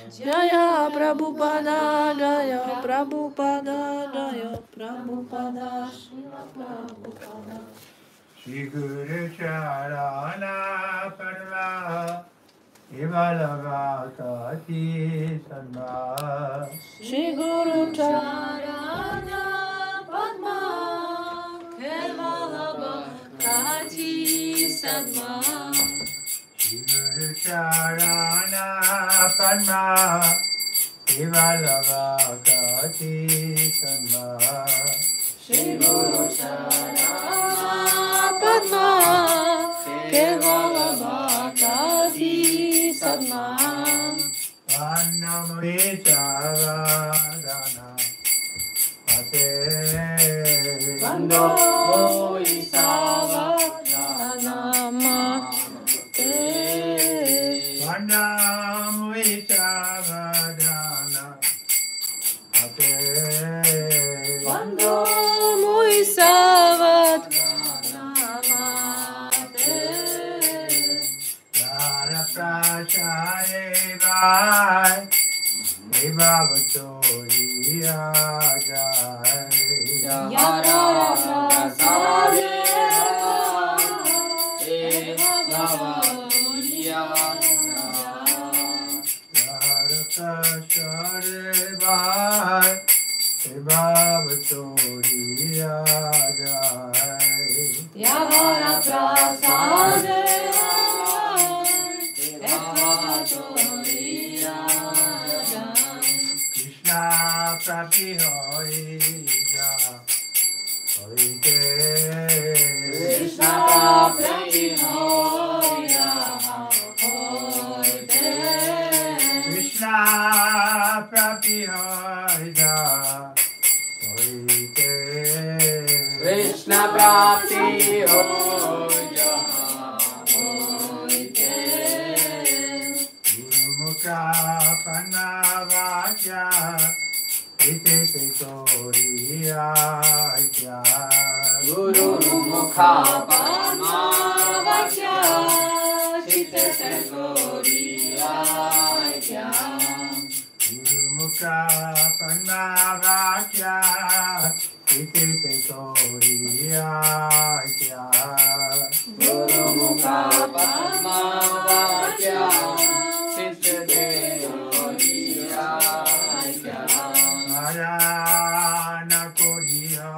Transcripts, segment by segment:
Jaya Prabhupada, Jaya Prabhupada, Jaya Prabhupada, Srila Prabhupada. Shri Guru Charana Parva Ivalavakati Sarva. Shri Guru Charana Padma Ivalavakati Sarva. Shri Guru Charana Padma Ivalavakati Sarva. Shri Guru Charana Padma Kevalavakati Sadma. Vandamritabhadana Ate Vandamritabhadana Mate Vandamritabhadana Ate Vandamritabhadana Mate Yara Prachare Vai Vivavatoriya Jai Yara Prasade Vivavatoriya Yara Prachare Vai Vivavatoriya Jai Yara Prasade Vivavatoriya Krishna Prati Hoya Hoite Krishna Prati Hoya Hoite Krishna Prati Hoya Hoite Krishna Prapti Hoya Hoite Guru Mukha Panavacha Ite Toriya Guru Mukha Padma Vachya Chitte Goriya Guru Mukha Panavacha Ite Toriya Guru Mukha Padma Vachya Siddhate Goriya Narayana Koriya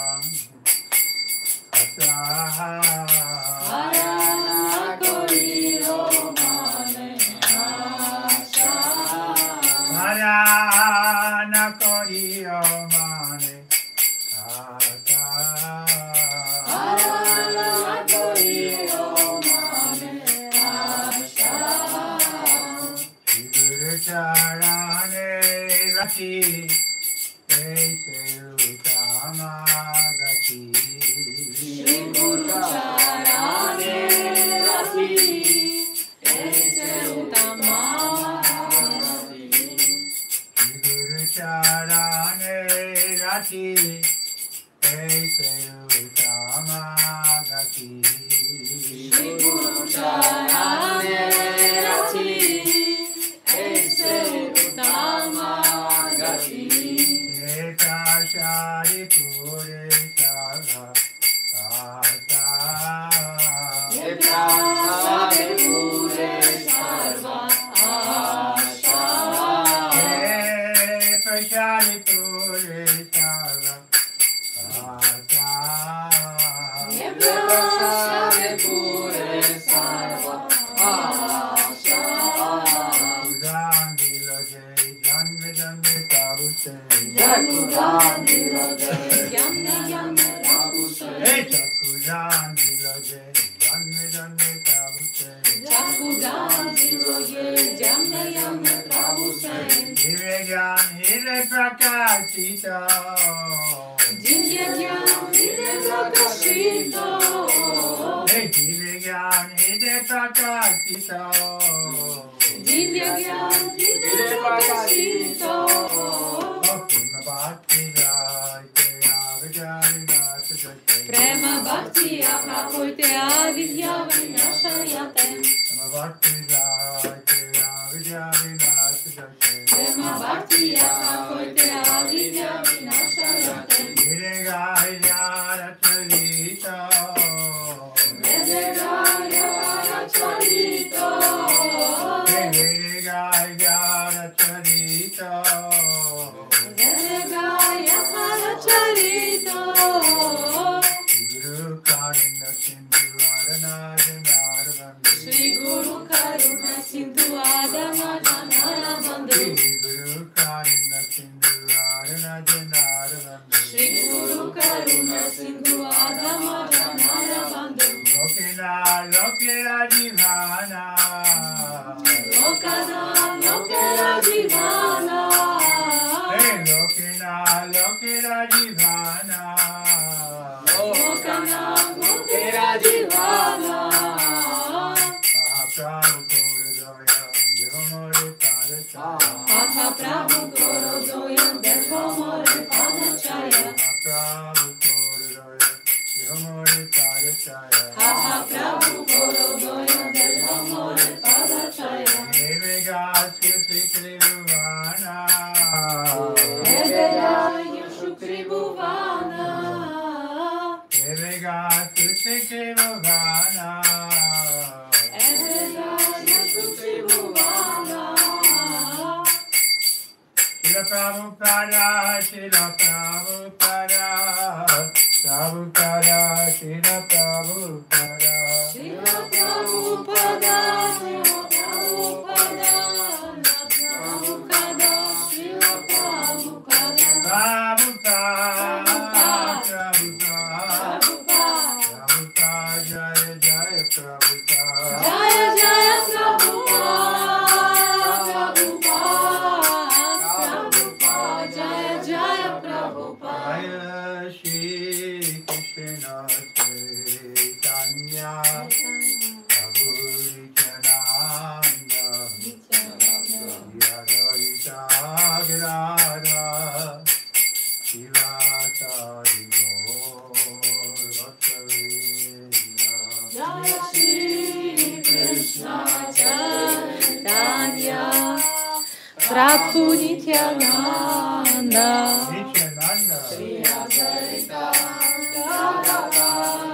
Asaha Narayana Koriya Mane Asha Narayana Koriya Mane Asa Narayana Koriya Mane Asha Shri Guru Charane Rati Ese Utamagati Shri Guru Charane Rati Ese Uttama Shri Guru Charane Rati Ese Utamagati Shri Guru Charane Rati Ese Uttama Gati Eta Shari Pure Saga Asa Yatra Pure Sarva Asha Eta Shari Pure Saga Asa Yatra Pure Sarva Asha Udan Diloje Janme Janme Tabuse Jagudan Diloje Yamne Yamne Rabuse Chakudan Diloje Janme Janme Tabuse Jagudan Diloje Yamne Yamne Rabuse Hire Gyan Hire Prakashita Divya Gyan Hire Prakashito Hire Gyan Hire Prakashita Divya Gyan Hire Prakashito Prema Bhakti Prema Bhakti Aprapoite Avidya Vinashayate Prema Bhakti Jai Jai Vidya Vinasya Gaya Charito. Gaya Charito. Guru Karuna Sindhu Adana Shri Guru Karuna Sindhu Adama Janara Bandhu. Guru Karuna Sindhu Adana Janara Shri Guru Karuna Sindhu Adama Janara Bandhu. Lokina Lokira Divana. Lokana Lokira Divana. Hey Lokina Lokira Divana. Lokana Lokira Divana. Atha Prabhu Korodoya Dekho More Padachaya. Atha Prabhu Korodoya Dekho More Padachaya. Eveya Shukri Bhuvana. Eveya Shukri Bhuvana. Prabhupada, Shila Prabhupada, Prabhupada, Shila Prabhupada. Shila Prabhupada, Shila Prabhupada, Prabhupada, Shila Prabhupada. Prabhupada, Prabhupada, Prabhupada. Prabhupada, Jaya Jaya Prabhupada. Jaya Jaya Prabhupada, Prabhupada, Jaya Jaya Prabhupada. Jaya Shri Krishna Chaitanya, Prabhu Nityananda, Yadvaita Girada, Shivasari Gaur Bhaktavinda. Jaya Shri Krishna Chaitanya, Prabhu Nityananda, Nityananda, Shri Advaita Gadadhara,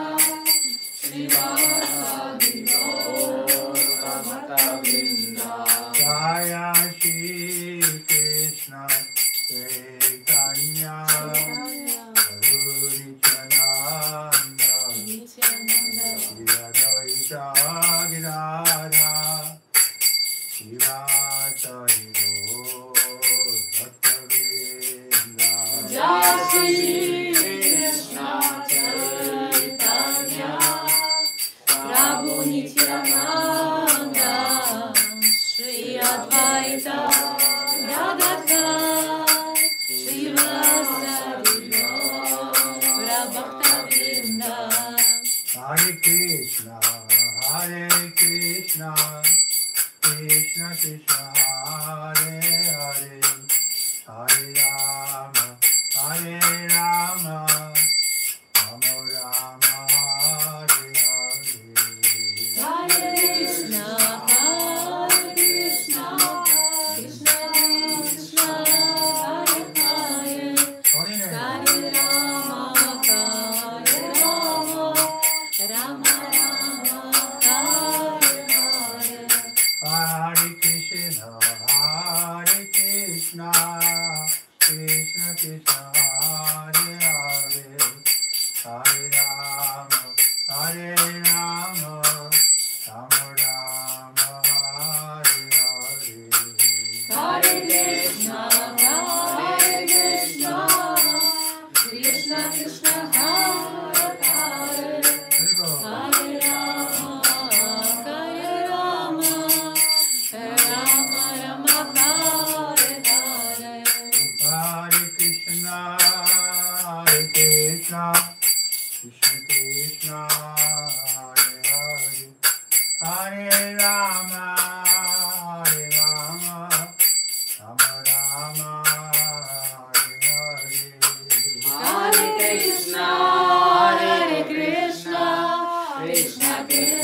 Shivasadi Gaur Bhaktavinda. Jaya Shri Krishna Chaitanya, Prabhu Nityananda, Nityananda, Yadvaita Girada, Shivasari Gaur Bhaktavinda. Jaya Shri Krishna Chaitanya, Prabhu Nityananda, Shri Advaita Gadadhara, Shivasadi Gaur Bhaktavinda. Hare Krishna, Hare Krishna, Krishna Krishna, Hare Hare, Hare Rama, Hare Rama, Rama Rama, Hare Hare. Hare Krishna, Krishna Krishna, Hare Hare, Hare Hare Rama, Rama Rama, Hare Hare. Hare Krishna, Hare Krishna, Krishna Krishna, Hare Hare, Hare Rama, Hare Rama, Rama Rama, Hare Hare. Hare Krishna, Krishna Krishna, Hare Hare, Hare Bol. Hare Rama, Rama Rama, Hare Hare. Hare Krishna, Hare Krishna, Krishna Krishna, Hare Hare, Hare Rama, Hare Rama, Rama Rama, Hare Hare. Hare Krishna, Krishna Krishna,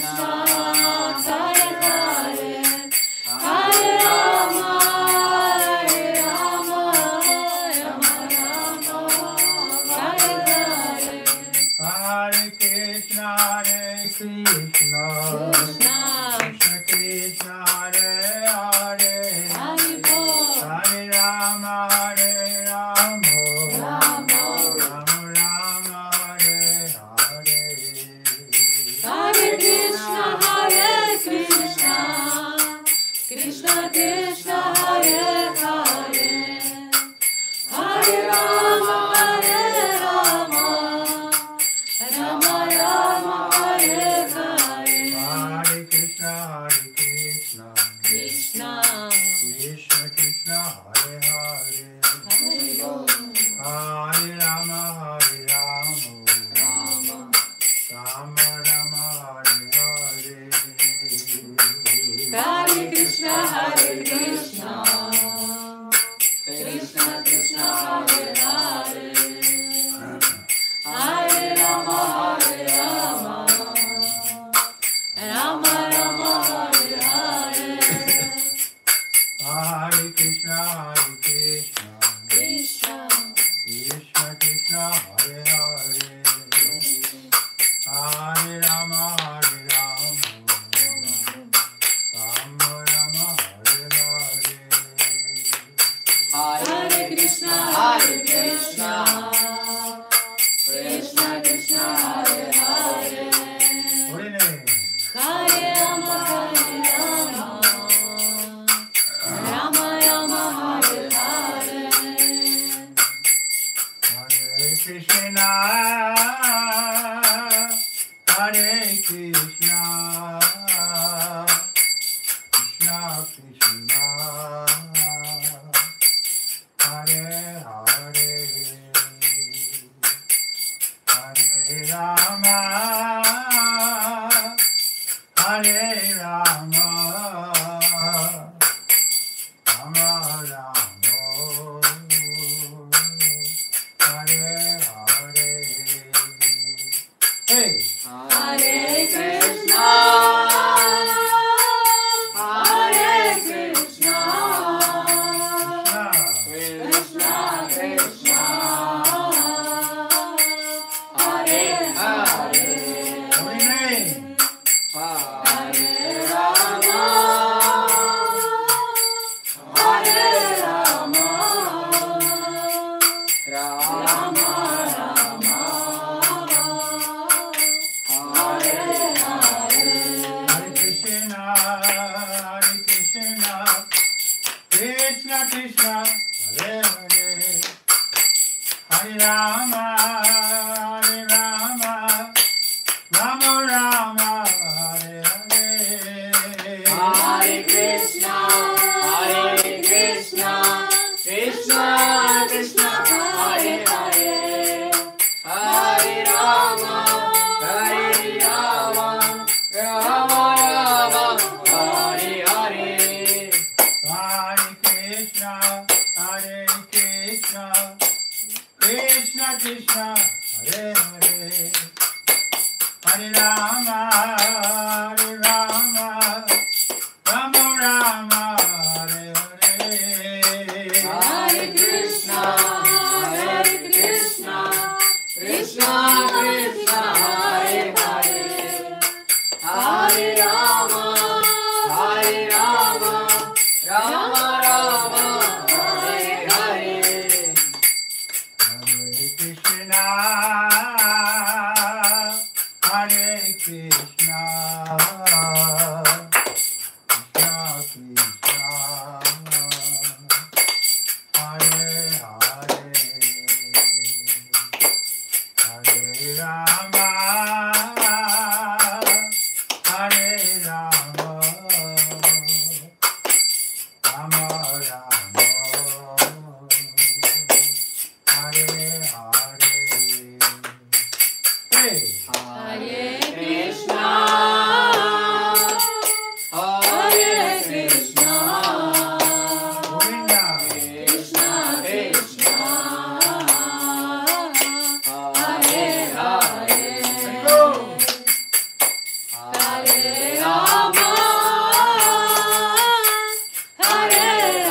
Hare Hare, Hare Rama, Rama Rama, Hare Hare. Krishna, Hare Hare, Hare Rama, Hare Rama, Rama Rama, Hare Hare, Hare Krishna, Krishna Krishna, Hare Hare, Hare Rama, Hare Rama, Rama Rama, Hare Hare. Hare Krishna, Hare Krishna, Krishna Krishna, Hare Hare, Hare Rama, Hare Rama, Rama Rama, Hare Hare. Hare Krishna, Krishna Krishna, Krishna Krishna, Hare Hare, Hare Rama, Hare Rama, Rama Rama, Hare Hare. Hare Krishna, Hare Krishna, Krishna Krishna, Hare Hare, Hare Hare. Hare Rama, Hare Rama, Rama Rama, Hare Hare. Hare Krishna, Hare Krishna, Krishna Krishna, Hare Hare, Hare Rama, Hare Rama, Rama Rama, Hare Hare. Hey! Hare Krishna, Hare Krishna, Krishna Krishna, Hare Hare, Hare Rama, Hare Rama, Rama Rama, Hare Hare. Hare Krishna, Krishna Krishna, Hare Hare, Hare Rama, Rama Rama, Hare Hare. Hare Krishna, Krishna Krishna, Hare Hare, Hare Rama, Rama Rama, Hare Hare. Hare Krishna, Krishna Krishna, Hare Hare, Hare Rama, Rama Rama, Hare Hare. Hare Krishna, Krishna Krishna, Hare Hare, Hare Rama, Rama Rama, Hare Hare. Hare Krishna, Krishna Krishna, Hare Hare, Hare Rama, Hare Rama, Rama Rama, Hare Hare. Hey! Hare Krishna, Hare Krishna, Govinda! Krishna Krishna, Hare Hare, Go! Hare Rama, Hare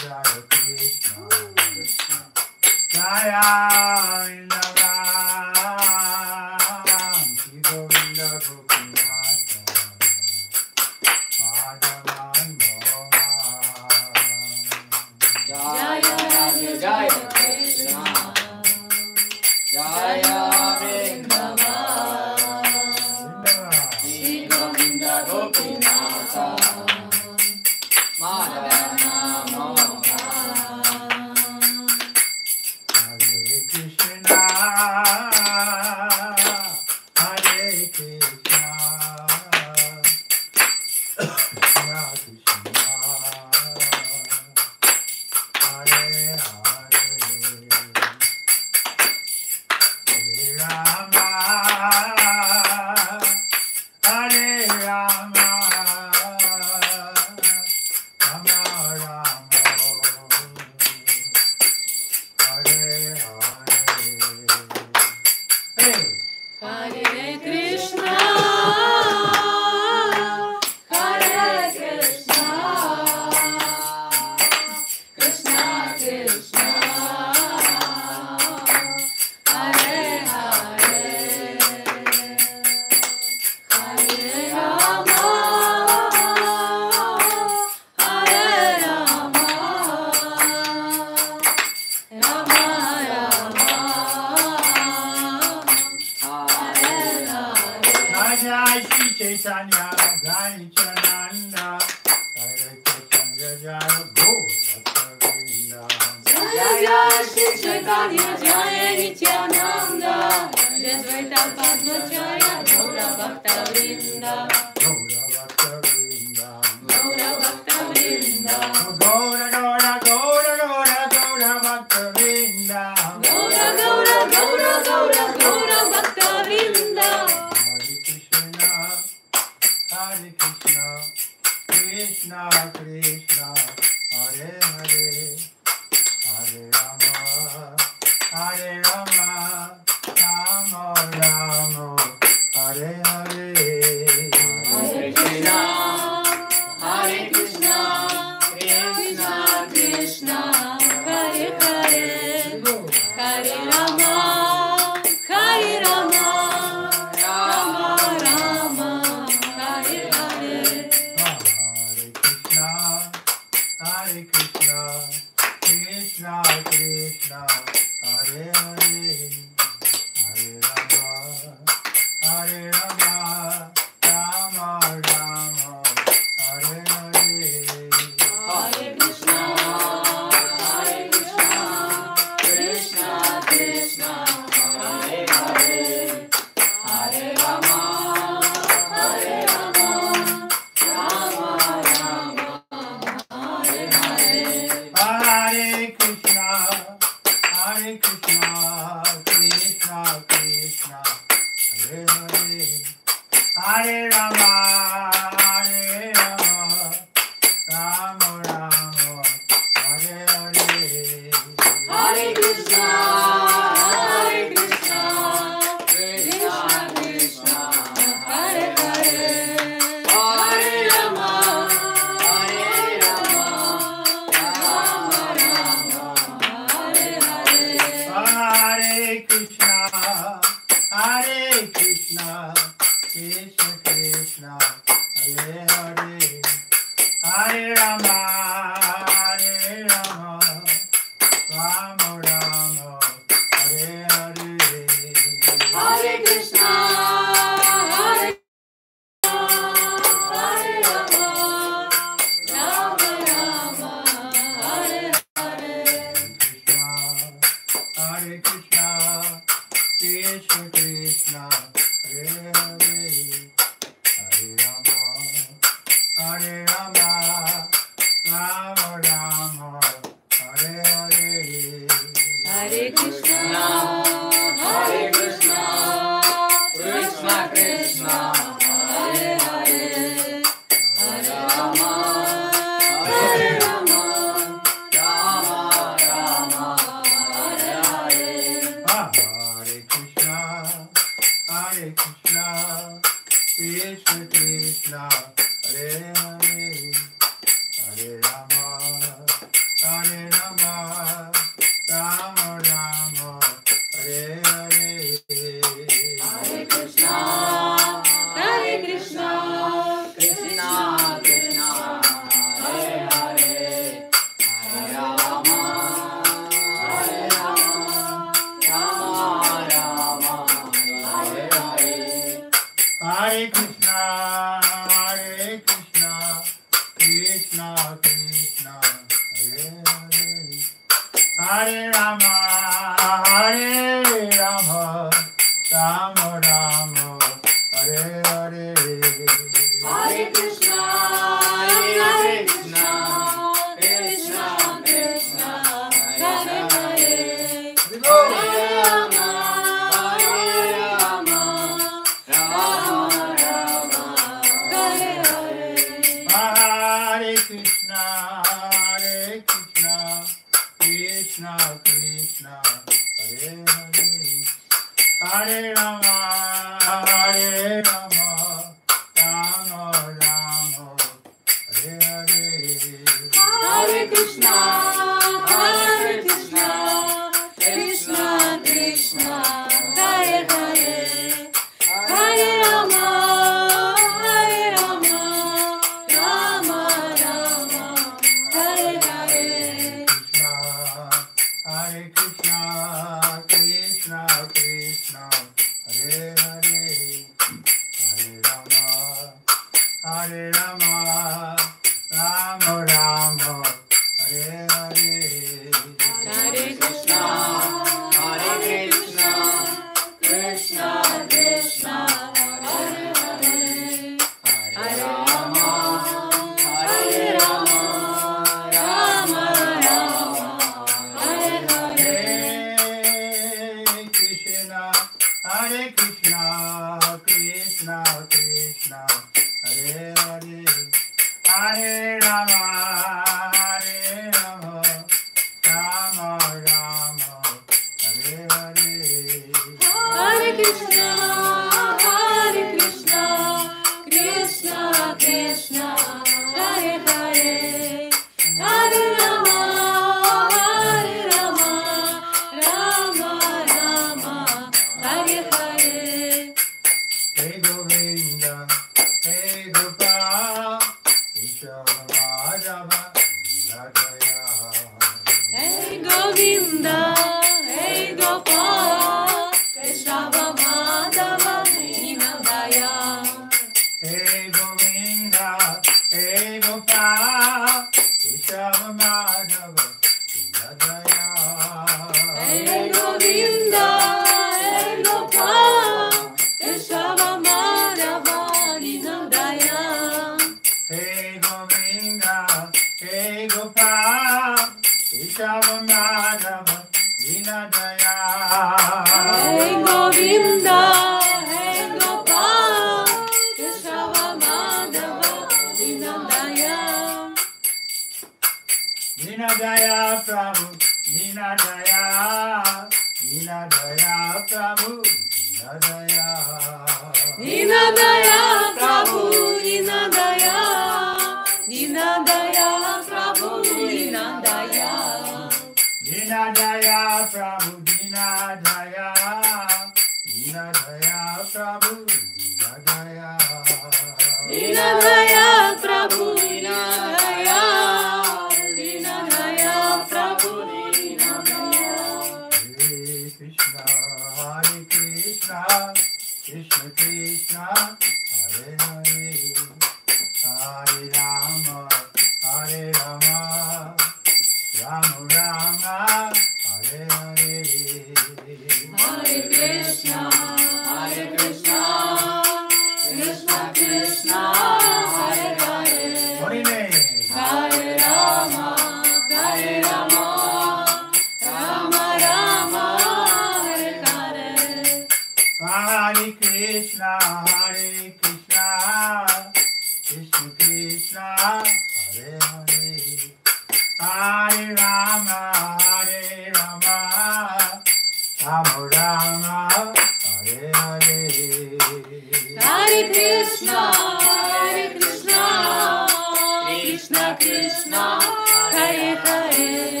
Krishna, Krishna, Hare Hare.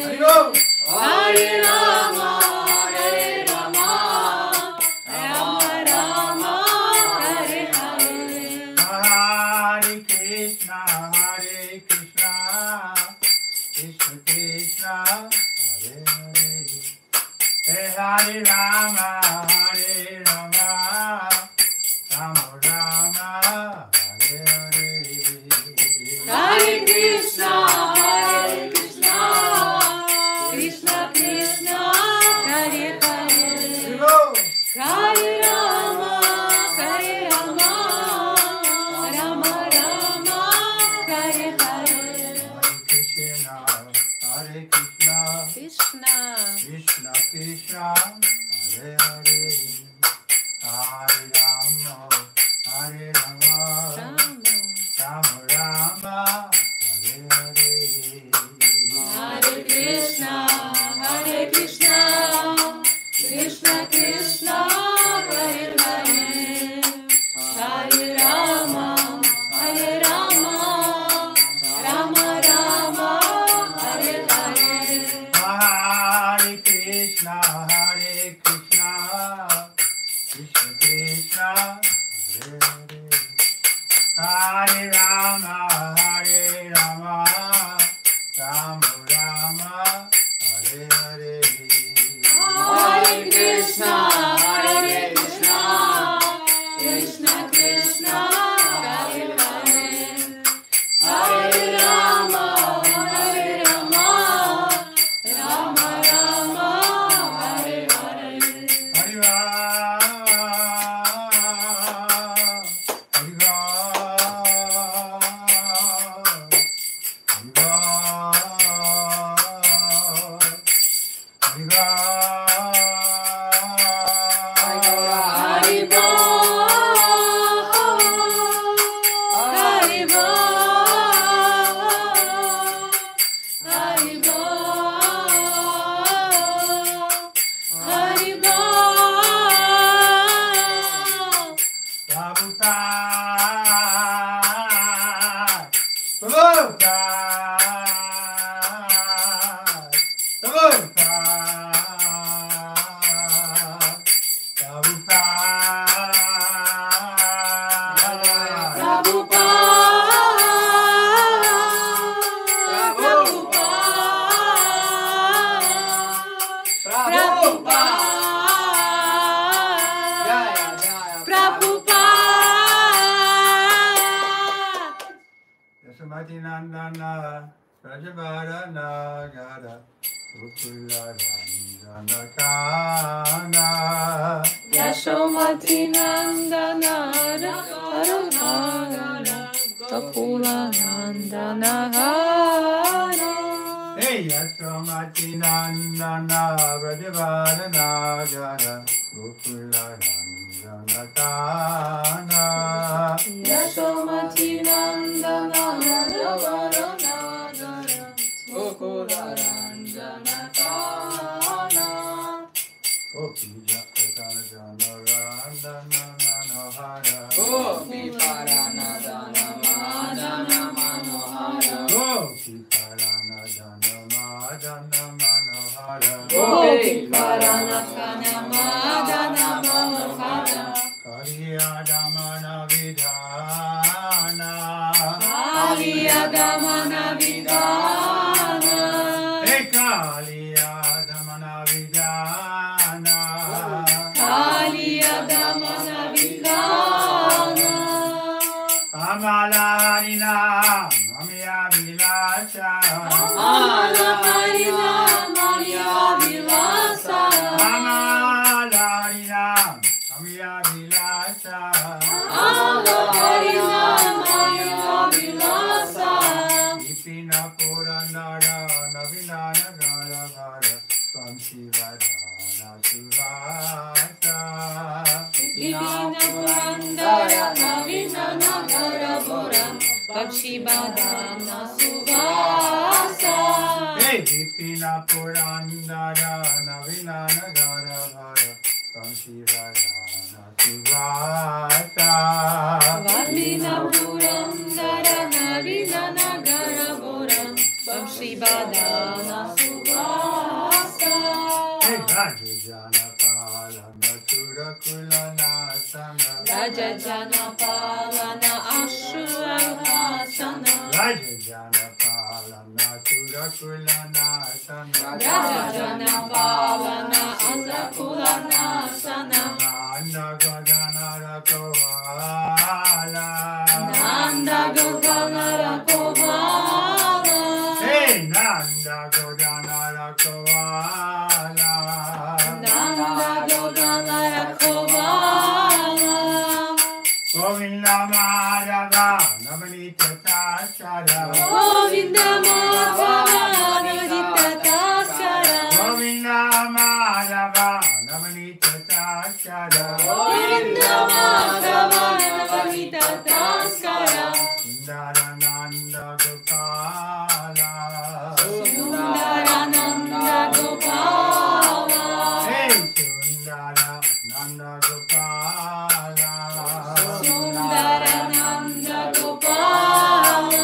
Krishna, Hare Hare, Hare Rama, Hare Rama, Rama Rama, Hare Hare. Hare Krishna, Krishna Krishna, Hare Hare, Hare Rama, Rama Rama, Hare Hare. Hare Krishna, Krishna, Krishna Krishna, Hare Hare, Hare Rama, Hare Rama, Rama, Rama Rama, Hare Hare. Hare Krishna, Krishna Krishna, Hare Hare, Hare Rama, Rama Rama, Hare Hare. Hare Krishna, Krishna Krishna, Hare Hare, Hare Rama, Rama Rama, Hare Hare. Hare Krishna, Krishna Krishna, Hare Hare, Hare Rama, Rama Rama, Hare Hare. Hare Nandana Rajavarana Gada Gokula Ranjanakana Yashomati Nandana Arunagara Gokula Nandanahara. Hey Yashomati Nandana Rajavarana Gada Gokula Ranjanakana Yashomati Nandana Rajavarana Gokula Ranjanakana. Gopi Jatana Jana Randana Manohara Gopi Parana Dana Madana Manohara. Gopi Parana Jana Madana Manohara Gopi Parana Madana Manohara. Kariyadamana Vidhana Kaliyadamana Vidhana. Hey Kaliyadamana Vidhana Kaliyadamana Vidhana. Amala Harina Amya Vilasha Amala Harina Maya Vilasa. Amala Harina Amya Vilasha Amala Harina Maya Vilasa. Ipina Purandara Navinana Gara Gara Swam Shivadana Suvasa Vipina Purandara Navina Nagara Bora Vakshibadana Suvasa. Hey Ipina Purandara Navinana Gara Gara Swam Shivadana Suvasa Vipina Purandara Navina Nagara Bora Vakshibadana Suvasa. Hey Rajajana Palana Surakulana Sana Rajajana Palana Ashura Hasana. Rajajana Palana Palana Surakulana Sana Rajajana Palana Asakulana Sana Nanda Gadanara Kovala Nanda Goganara Kovala Hey Nanda Gadanara Kovala Nanda Goganara Kovala Govinda Madhava Namanita Tashara Govinda Madhava Namanita Taskara Govinda Madhava Namanita Tashara Govinda Madhava Namanita Taskara Sundarananda Gopala Sundarananda Gopala Hey Sundarananda Gopala Sundarananda Gopala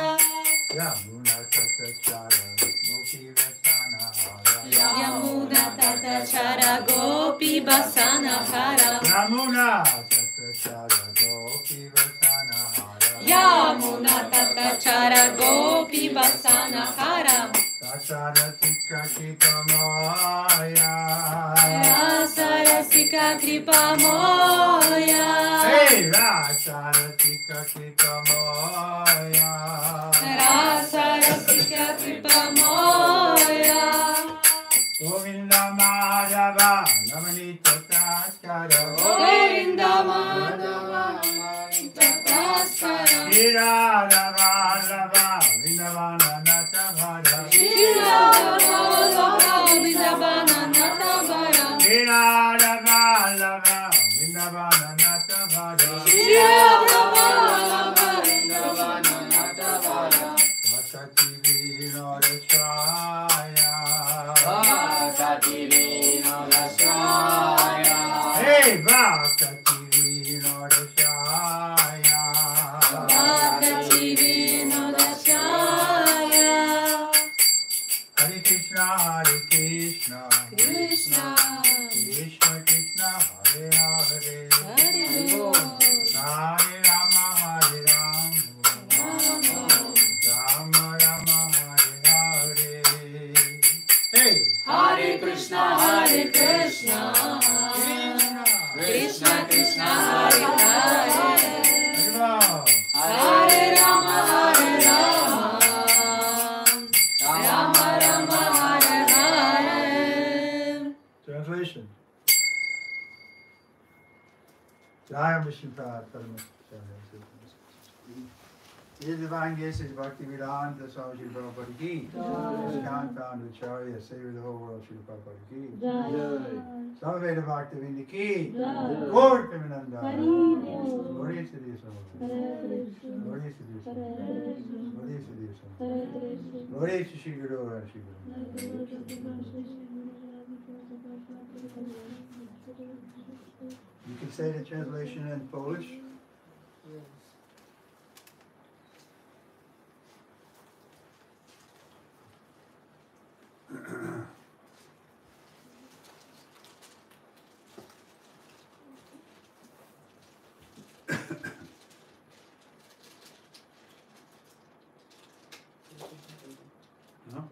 Yamuna Tatachara Gopi Vasana Yamuna Tatachara Gopi Basana Hara Yamuna Tatachara Gopi Vasana Yamuna Tatachara Gopi Basana Hara Tatara Sikha Kipamaya Rasarasika Kripa Moya Hey Ratara Sikha Kipamaya Rasarasika Kripa Moya Govinda Madhava Namanita Taskara Govinda Madhava Taskara Hirada Vallabha Vindavana Natavara Shiravalabha Vindavana Natavara Hirada Vallabha Vindavana Natavara Shiravalabha Vindavana Natavara Vakati Vinodashaya Hey Vakati Vinodashaya Bhakti Vinodashaya Hare Krishna Krishna Krishna Krishna Krishna Hare Hare Hare Hare Rama Hare Rama Rama Rama Hare Hare Hey Hare Krishna Hare Krishna Krishna Krishna Hare Hare Hare Rama Hare Rama Rama Rama Hare Hare Translation. Jaya Vishnupada Paramacharya. Ye divine guest is Bhakti Vedanta Swami Srila Prabhupada ki. Iskan founder Acharya, savior of the whole world, Srila Prabhupada ki. Samaveda Bhakti Vinda ki. Gaur Premananda. Glory to thee, Samaveda. Glory to thee, Samaveda. Glory to thee, Samaveda. Glory to Shri Guru and Shri Guru. You can say the translation in Polish. No?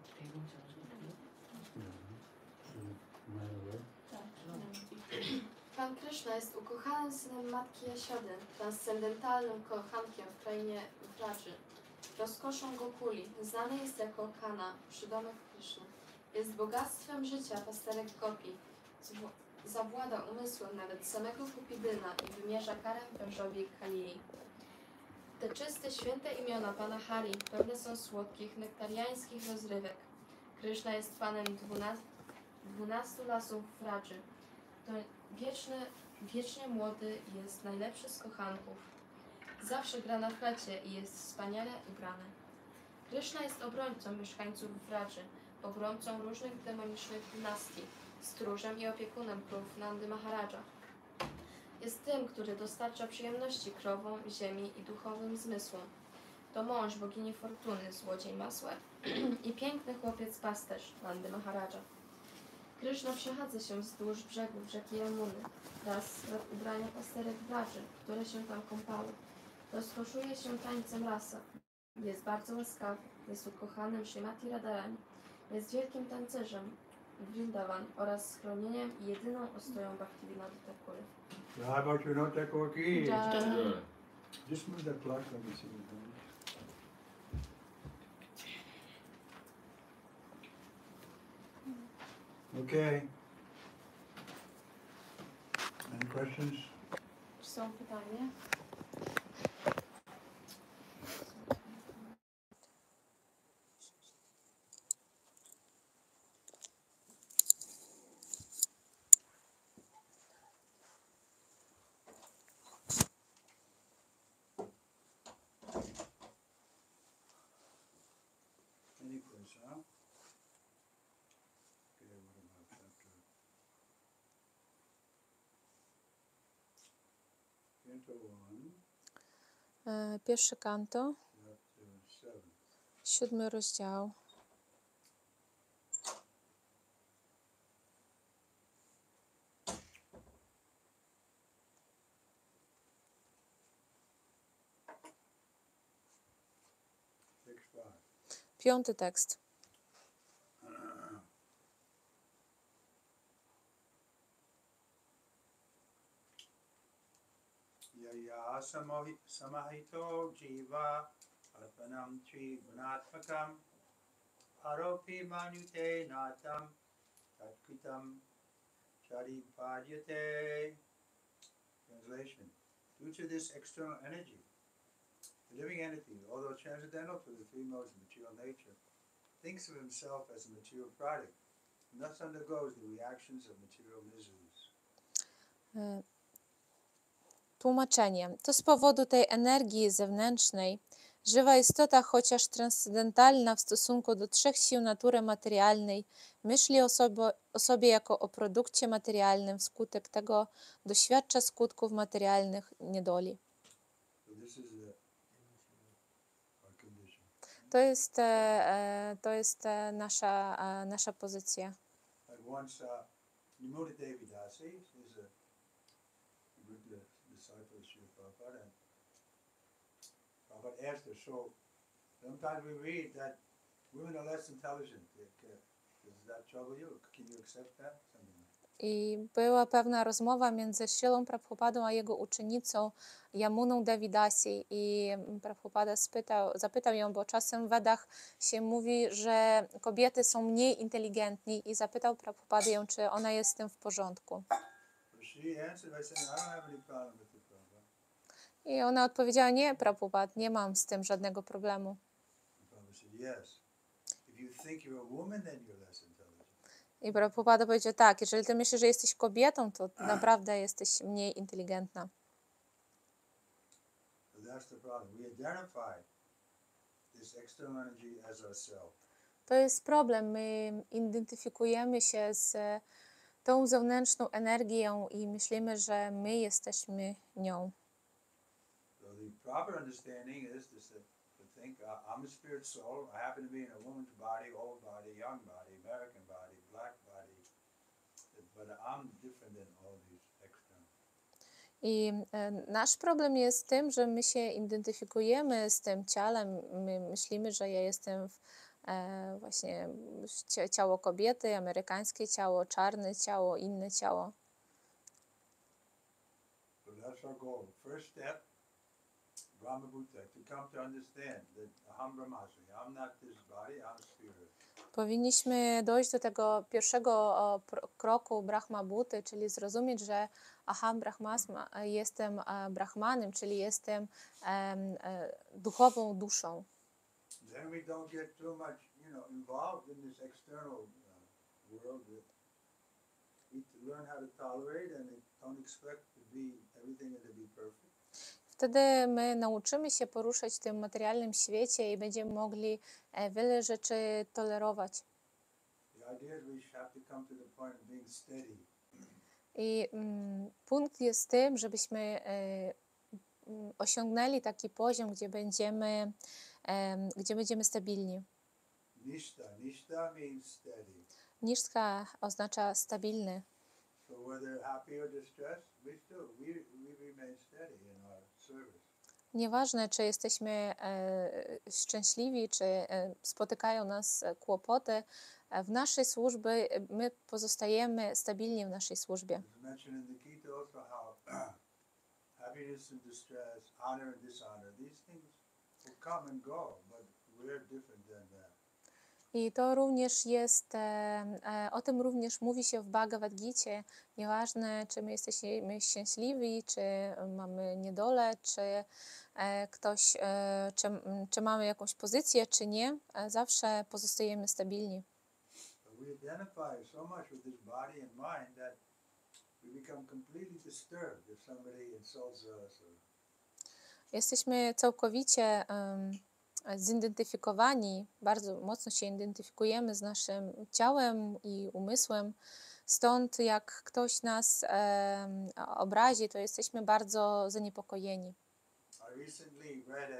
Pan Kryszna jest ukochanym synem matki Jasiody, transcendentalnym kochankiem w krainie Vraczy. Rozkoszą Gokuli, znany jest jako Kana, przydomek Kryszny. Jest bogactwem życia pasterek Gopi. Zawłada umysłem nawet samego Kupidyna i wymierza karę wężowi Kalii. Te czyste, święte imiona Pana Hari pełne są słodkich, nektariańskich rozrywek. Kryszna jest panem 12 lasów Vraczy. To wiecznie młody jest najlepszy z kochanków. Zawsze gra na flecie i jest wspaniale ubrany. Kryszna jest obrońcą mieszkańców Vraczy, pogromcą różnych demonicznych dynastii, stróżem i opiekunem krów Nandy Maharadża. Jest tym, który dostarcza przyjemności krowom, ziemi i duchowym zmysłom. To mąż bogini Fortuny, złodziej masła i piękny chłopiec pasterz Nandy Maharadża. Kryszna przechadza się wzdłuż brzegów rzeki Jamuny, wraz z ubrania pasterek Vraczy, które się tam kąpały. Rozkoszuje się tańcem rasa. Jest bardzo łaskawy, jest ukochanym Srimati Radharani, jest wielkim tancerzem Vrindavan oraz schronieniem i jedyną ostoją Bhaktivinoda Thakury. Jai Bhaktivinoda Thakur ki. Jai. Just move that plug, let me see what it is. Okay. Any questions? Czy są pytania? Any question, huh? Okay, what about chapter? Canto 1, Pierwszy kanto, chapter 7. 7 rozdział. Text 5. 5 tekst. Yaya samahito jiva arpanam tri gunatmakam aropi manute natam tatkritam charipadyate. Translation. Due to this external energy, the living entity, although transcendental to the three modes of material nature, thinks of himself as a material product and thus undergoes the reactions of material miseries. Tłumaczenie. To z powodu tej energii zewnętrznej żywa istota, chociaż transcendentalna w stosunku do trzech sił natury materialnej, myśli o sobie jako o produkcie materialnym, wskutek tego doświadcza skutków materialnych niedoli. So this is our condition. To jest nasza pozycja. Like once Nimura Devi Dasi is a good disciple of Srila Prabhupada, and Prabhupada asked her, so sometimes we read that women are less intelligent. Does that trouble you? Can you accept that? Something like that. I była pewna rozmowa między Śrilą Prabhupadą a jego uczennicą Yamuną Devidasi i Prabhupada zapytał ją, bo czasem w Wedach się mówi, że kobiety są mniej inteligentni i zapytał Prabhupadę ją, czy ona jest z tym w porządku. So she answered by saying, I don't have any problem with it, Prabhupada. I ona odpowiedziała, nie Prabhupada, nie mam z tym żadnego problemu. And Prabhupada said, yes. If you think you're a woman, then you're less intelligent. I Prabhupada powiedział, tak, jeżeli ty myślisz, że jesteś kobietą, to naprawdę jesteś mniej inteligentna. So that's the problem. We identify this external energy as ourself. To jest problem. My identyfikujemy się z tą zewnętrzną energią i myślimy, że my jesteśmy nią. So the proper understanding is to think, I'm a spirit soul. I happen to be in a woman's body, old body, young body, American body, black body. But I'm different than all these external. I nasz problem jest tym, że my się identyfikujemy z tym ciałem. My myślimy, że ja jestem właśnie ciało kobiety, amerykańskie ciało, czarne ciało, inne ciało. So that's our goal. First step, Brahmabhuta, to come to understand that aham brahmasmi. I'm not this body, I'm spirit. Powinniśmy dojść do tego pierwszego kroku Brahmabhuty, czyli zrozumieć, że aham brahmasma, jestem brahmanem, czyli jestem duchową duszą. Then we don't get too much, involved in this external world. We learn how to tolerate and don't expect to be everything and to be perfect. Wtedy my nauczymy się poruszać w tym materialnym świecie i będziemy mogli wiele rzeczy tolerować. The idea is we have to come to the point of being steady. I punkt jest tym, żebyśmy osiągnęli taki poziom, gdzie będziemy stabilni. Nishta means steady. Nishtha oznacza stabilny. So whether happy or distressed, we remain steady in our service. Nieważne, czy jesteśmy szczęśliwi, czy spotykają nas kłopoty, w naszej służbie my pozostajemy stabilni w naszej służbie. It's mentioned in the Gita also how happiness and distress, honor and dishonor, these things will come and go, but we're different than that. I to również jest, o tym również mówi się w Bhagavad Gicie. Nieważne, czy my jesteśmy szczęśliwi, czy mamy niedolę, czy ktoś, czy mamy jakąś pozycję, czy nie, zawsze pozostajemy stabilni. But we identify so much with this body and mind that we become completely disturbed if somebody insults us. Jesteśmy całkowicie zidentyfikowani, bardzo mocno się identyfikujemy z naszym ciałem i umysłem. Stąd jak ktoś nas obrazi, to jesteśmy bardzo zaniepokojeni. I recently read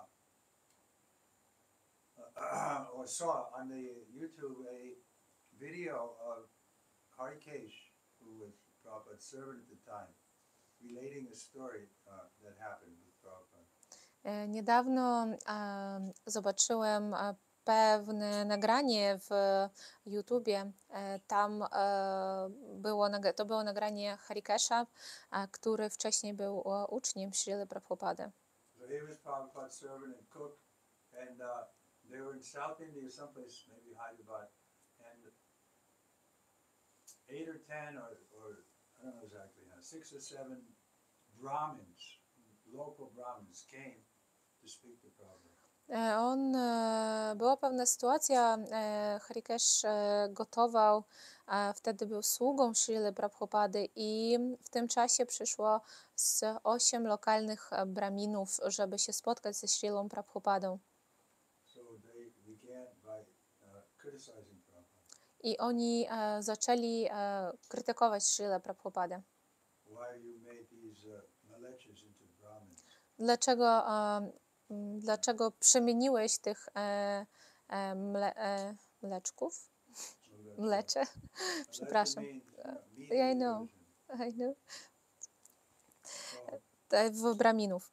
or saw on the YouTube a video of Harikesh, who was Prabhupada's servant at the time, relating a story that happened with Prabhupada. Niedawno zobaczyłem pewne nagranie w YouTubie. Tam to było nagranie Harikesha, który wcześniej był uczniem Śrily Prabhupady. So he was Prabhupada's servant and cook, and they were in South India, someplace maybe Hyderabad, and 8 or 10 or I don't know exactly how, 6 or 7 Brahmins, local Brahmins came to speak to Prabhupada. Była pewna sytuacja, Harikesh gotował, wtedy był sługą Śrily Prabhupady i w tym czasie przyszło z 8 lokalnych braminów, żeby się spotkać ze Śrilą Prabhupadą. So they began by criticizing Prabhupada. I oni zaczęli krytykować Śrilę Prabhupadę. Why you made these malechas into Brahmins? Dlaczego przemieniłeś tych mleczków? Mlecze? Przepraszam. Yeah, I know. I know. So, W braminów.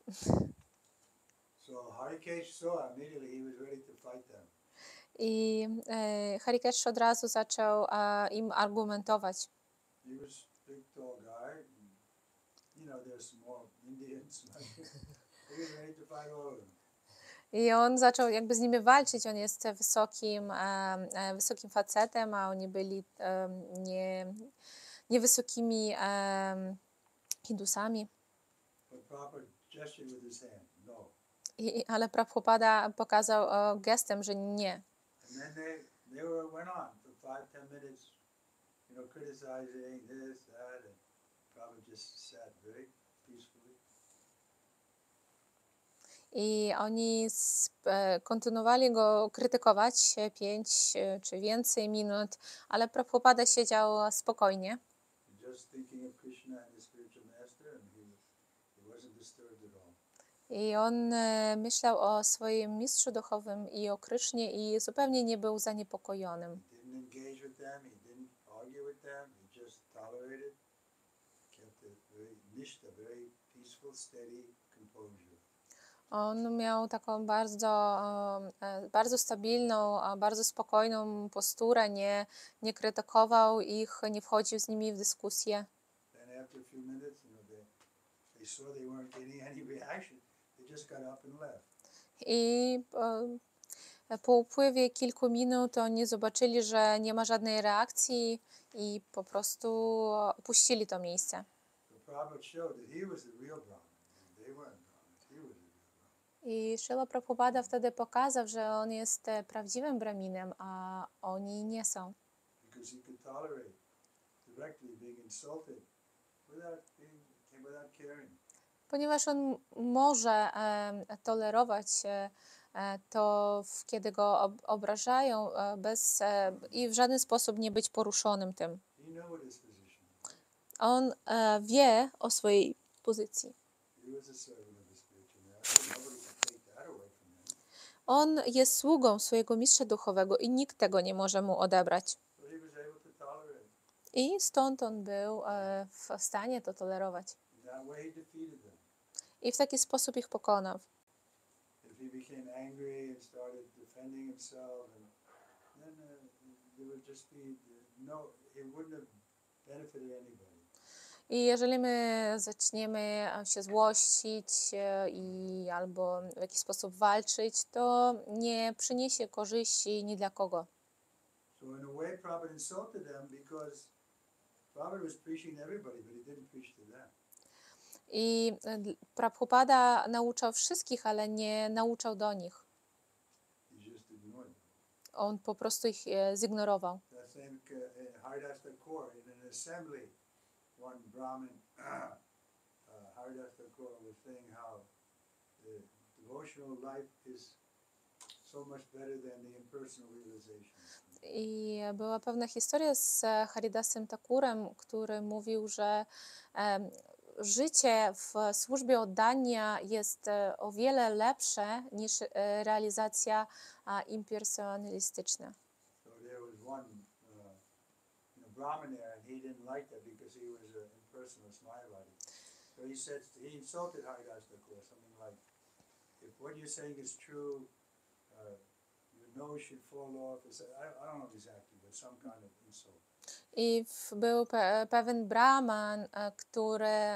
so Harikesh saw immediately he was ready to fight them. I Harikesh od razu zaczął im argumentować. He was a big tall guy. You know, there's small Indians. He was ready to fight all of them. I on zaczął jakby z nimi walczyć. On jest wysokim facetem, a oni byli niewysokimi Hindusami. But Prabhupada gestured with his hand, no. Ale Prabhupada pokazał gestem, że nie. And then they went on for 5-10 minutes, you know, criticizing this, that, and Prabhupada just sat very peacefully. I oni kontynuowali go krytykować 5 czy więcej minut, ale Prabhupada siedział spokojnie. Just thinking of Krishna and his spiritual master, and he wasn't disturbed at all. I on myślał o swoim mistrzu duchowym i o Krysznie i zupełnie nie był zaniepokojonym. He didn't engage with them, he didn't argue with them, he just tolerated, kept a very nishta, very peaceful, steady composure. On miał taką bardzo stabilną, bardzo spokojną posturę, nie krytykował ich, nie wchodził z nimi w dyskusję. Then after a few minutes, you know, they saw they weren't getting any reaction. They just got up and left. I po upływie kilku minut oni zobaczyli, że nie ma żadnej reakcji i po prostu opuścili to miejsce. So Prabhupada showed that he was the real Brahman. They weren't Brahmins. He was the real Brahman. I Śrila Prabhupada wtedy pokazał, że on jest prawdziwym braminem, a oni nie są. Because he could tolerate directly being insulted without caring. Ponieważ on może tolerować to, kiedy go obrażają, i w żaden sposób nie być poruszonym tym. He knew what his position was. On wie o swojej pozycji. He was a servant of the spiritual master. Nobody could take that away from him. On jest sługą swojego mistrza duchowego i nikt tego nie może mu odebrać. So he was able to tolerate. I stąd on był w stanie to tolerować. In that way he defeated them. i w taki sposób ich pokonał. If he became angry and started defending himself, and then there would just be it wouldn't have benefited anybody. I jeżeli my zaczniemy się złościć i albo w jakiś sposób walczyć, to nie przyniesie korzyści ni dla kogo. So in a way, Prabhupada insulted them because Prabhupada was preaching to everybody, but he didn't preach to them. I Prabhupada nauczał wszystkich, ale nie nauczał do nich. He just ignored them. On po prostu ich zignorował. That same Haridas Thakur in an assembly, one Brahmin, Haridas Thakur was saying how the devotional life is so much better than the impersonal realization. I była pewna historia z Haridasem Thakurem, który mówił, że życie w służbie oddania jest o wiele lepsze niż realizacja impersonalistyczna. So there was one Brahmin there, and he didn't like that because he was an impersonalist Mayavadi. So he said he insulted Haridas Thakur, something like, "If what you're saying is true, your nose should fall off." I don't know exactly, but some kind of insult. I był pewien brahman, który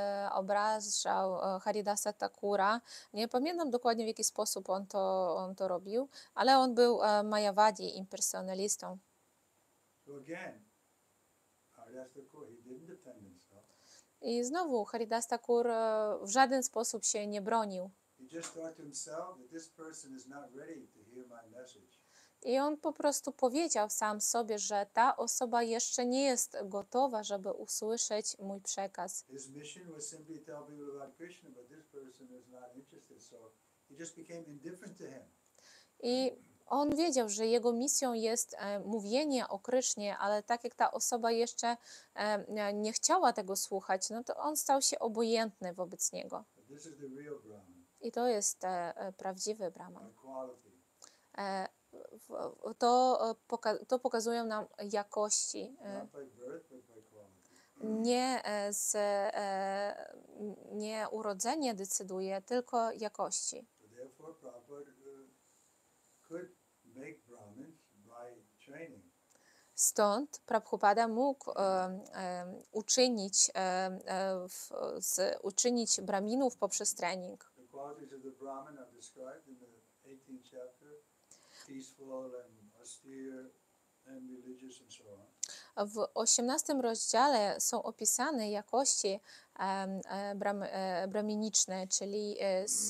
obrażał Haridasa Thakura. Nie pamiętam dokładnie, w jaki sposób on to robił, ale on był Mayavadi, impersonalistą. So again, Haridas Thakur, he didn't defend himself. I znowu Haridas Thakur w żaden sposób się nie bronił. He just thought to himself that this person is not ready to hear my message. I on po prostu powiedział sam sobie, że ta osoba jeszcze nie jest gotowa, żeby usłyszeć mój przekaz. His mission was simply to tell people about Krishna, but this person is not interested, so he just became indifferent to him. I on wiedział, że jego misją jest mówienie o Krysznie, ale tak jak ta osoba jeszcze nie chciała tego słuchać, no to on stał się obojętny wobec niego. But this is the real Brahman, I to jest prawdziwy Brahman. by quality. To pokazują nam jakości. Not by birth, but by quality. Nie urodzenie decyduje, tylko jakości. So therefore, Prabhupada could make Brahmins by training. Stąd Prabhupada mógł uczynić Brahminów poprzez trening. The qualities of the Brahmin are described in the 18th chapter, peaceful and austere and religious and so on. W 18 rozdziale są opisane jakości brahminiczne, czyli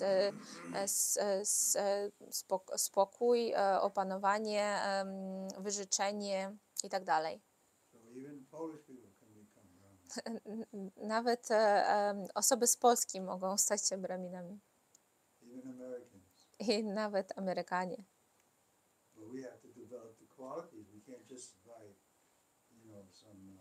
spokój, opanowanie, wyrzeczenie i tak dalej. So even Polish people can become Brahmins, Nawet osoby z Polski mogą stać się Brahminami. even Americans. I nawet Amerykanie. But we have to develop the qualities. We can't just by, some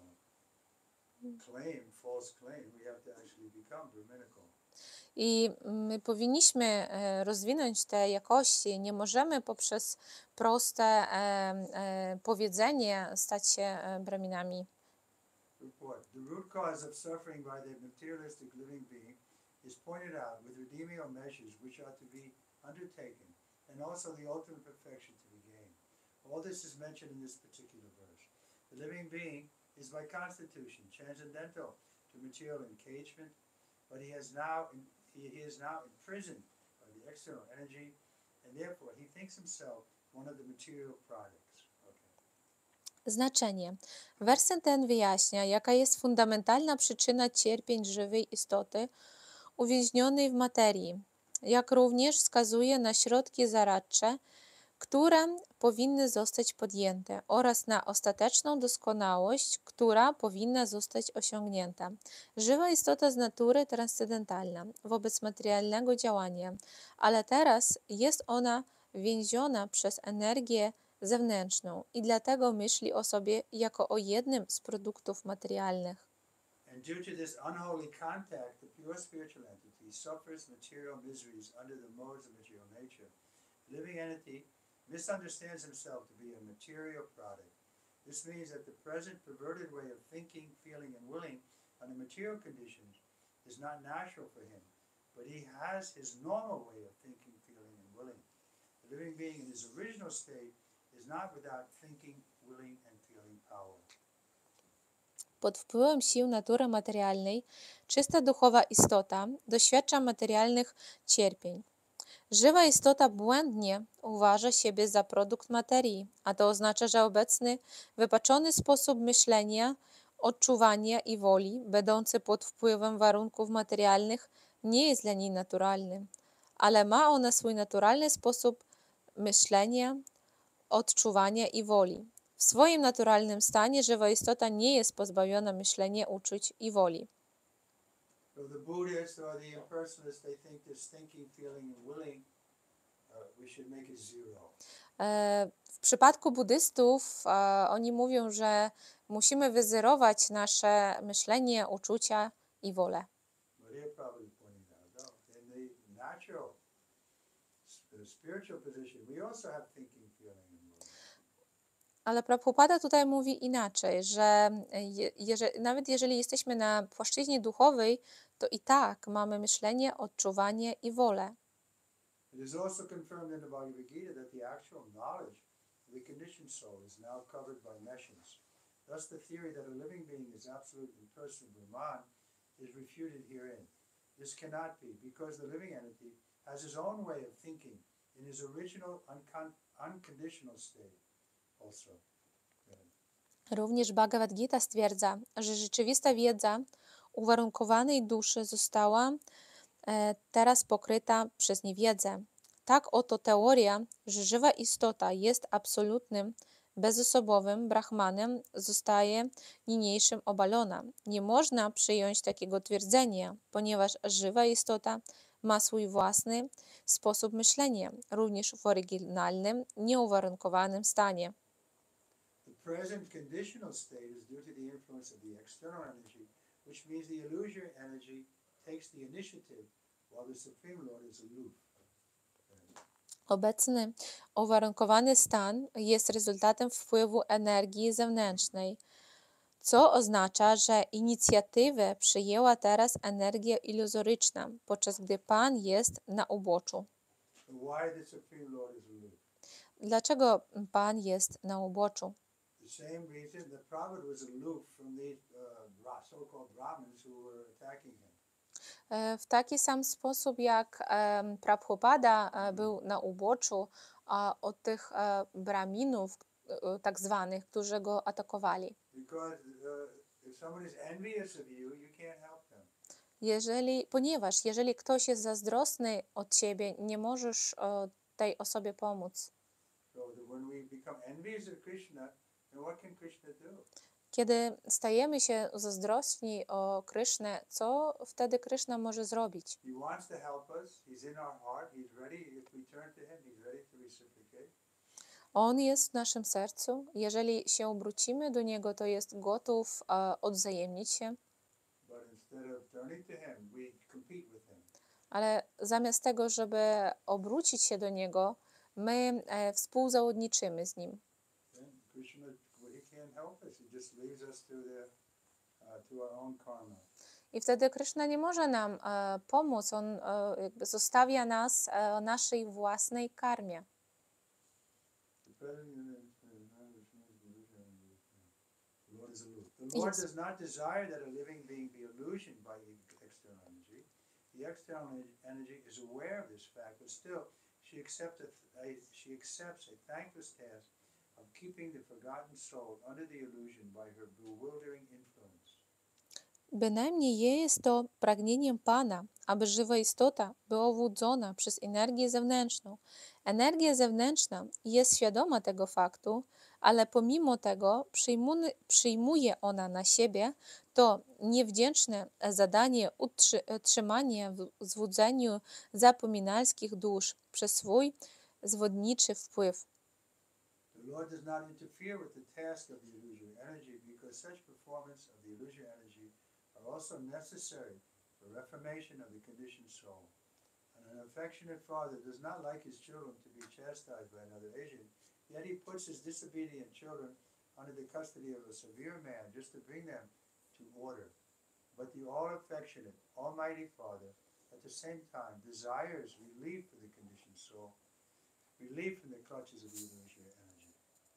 false claim. We have to actually become Brahminical. I my powinniśmy rozwinąć te jakości. Nie możemy poprzez proste powiedzenie stać się Brahminami. Report. The root cause of suffering by the materialistic living being is pointed out with remedial measures which are to be undertaken, and also the ultimate perfection to be gained. All this is mentioned in this particular verse. The living being is by constitution transcendental to material engagement, but he is now imprisoned by the external energy, and therefore he thinks himself one of the material products. Znaczenie. Werset ten wyjaśnia, jaka jest fundamentalna przyczyna cierpień żywej istoty uwięzionej w materii, jak również wskazuje na środki zaradcze, które powinny zostać podjęte oraz na ostateczną doskonałość, która powinna zostać osiągnięta. Żywa istota z natury transcendentalna wobec materialnego działania, ale teraz jest ona więziona przez energię zewnętrzną i dlatego myśli o sobie jako o jednym z produktów materialnych. And due to this unholy contact, the pure spiritual entity suffers material miseries under the modes of material nature. The living entity misunderstands himself to be a material product. This means that the present perverted way of thinking, feeling, and willing under material conditions is not natural for him, but he has his normal way of thinking, feeling, and willing. The living being in his original state is not without thinking, willing, and feeling power. Pod wpływem sił natury materialnej, czysta duchowa istota doświadcza materialnych cierpień. Żywa istota błędnie uważa siebie za produkt materii, a to oznacza, że obecny, wypaczony sposób myślenia, odczuwania i woli, będący pod wpływem warunków materialnych, nie jest dla niej naturalny, ale ma ona swój naturalny sposób myślenia, odczuwania i woli. W swoim naturalnym stanie żywa istota nie jest pozbawiona myślenia, uczuć i woli. So the Buddhists or the impersonalists, they think this thinking, feeling, and willing, we should make it zero. W przypadku buddystów oni mówią, że musimy wyzerować nasze myślenie, uczucia i wolę. But they're probably pointing out, no, in the natural, spiritual position, we also have thinking, feeling, and willing. Ale Prabhupada tutaj mówi inaczej, że nawet jeżeli jesteśmy na płaszczyźnie duchowej, to i tak mamy myślenie, odczuwanie i wolę. It is also confirmed in the Bhagavad Gita that the actual knowledge of the conditioned soul is now covered by meshes. Thus the theory that a living being is absolute impersonal Brahman is refuted herein. This cannot be, because the living entity has his own way of thinking in his original unconditional state also. Również Bhagavad Gita stwierdza, że rzeczywista wiedza uwarunkowanej duszy została teraz pokryta przez niewiedzę. Tak oto teoria, że żywa istota jest absolutnym, bezosobowym brahmanem, zostaje niniejszym obalona. Nie można przyjąć takiego twierdzenia, ponieważ żywa istota ma swój własny sposób myślenia, również w oryginalnym, nieuwarunkowanym stanie. The present conditional state is due to the influence of the external energy, which means the illusory energy takes the initiative while the Supreme Lord is aloof. Obecny uwarunkowany stan jest rezultatem wpływu energii zewnętrznej, co oznacza, że inicjatywę przyjęła teraz energia iluzoryczna, podczas gdy Pan jest na uboczu. Why the Supreme Lord is aloof? Dlaczego Pan jest na uboczu? The same reason that Prabhupada was aloof from these so-called Brahmins who were attacking him. W taki sam sposób jak Prabhupada był na uboczu od tych braminów tak zwanych, którzy go atakowali. Because if someone is envious of you, you can't help them. Ponieważ jeżeli ktoś jest zazdrosny od ciebie, nie możesz tej osobie pomóc. So that when we become envious of Krishna, then what can Krishna do? Kiedy stajemy się zazdrośni o Krysznę, co wtedy Kryszna może zrobić? He wants to help us. He's in our heart. He's ready. If we turn to him, he's ready to reciprocate. On jest w naszym sercu. Jeżeli się obrócimy do Niego, to jest gotów odwzajemnić się. But instead of turning to him, we compete with him. Ale zamiast tego, żeby obrócić się do Niego, my współzawodniczymy z Nim. Then Krishna, he can't help us. He just leaves us to our own karma. I wtedy Kryszna nie może nam pomóc. On jakby zostawia nas naszej własnej karmie. The Lord is aloof. The Lord does not desire that a living being be illusioned by external energy. The external energy is aware of this fact, but still she accepts a thankless task of keeping the forgotten soul under the illusion by her bewildering influence. Bynajmniej nie jest to pragnieniem Pana, aby żywa istota była obudzona przez energię zewnętrzną. Energia zewnętrzna jest świadoma tego faktu, ale pomimo tego przyjmuje ona na siebie to niewdzięczne zadanie utrzymania w złudzeniu zapominalskich dusz przez swój zwodniczy wpływ. The Lord does not interfere with the task of the illusory energy because such performance of the illusory energy are also necessary for reformation of the conditioned soul. And an affectionate father does not like his children to be chastised by another agent, yet he puts his disobedient children under the custody of a severe man just to bring them to order. But the all-affectionate, almighty Father at the same time desires relief for the conditioned soul, relief from the clutches of the illusory energy.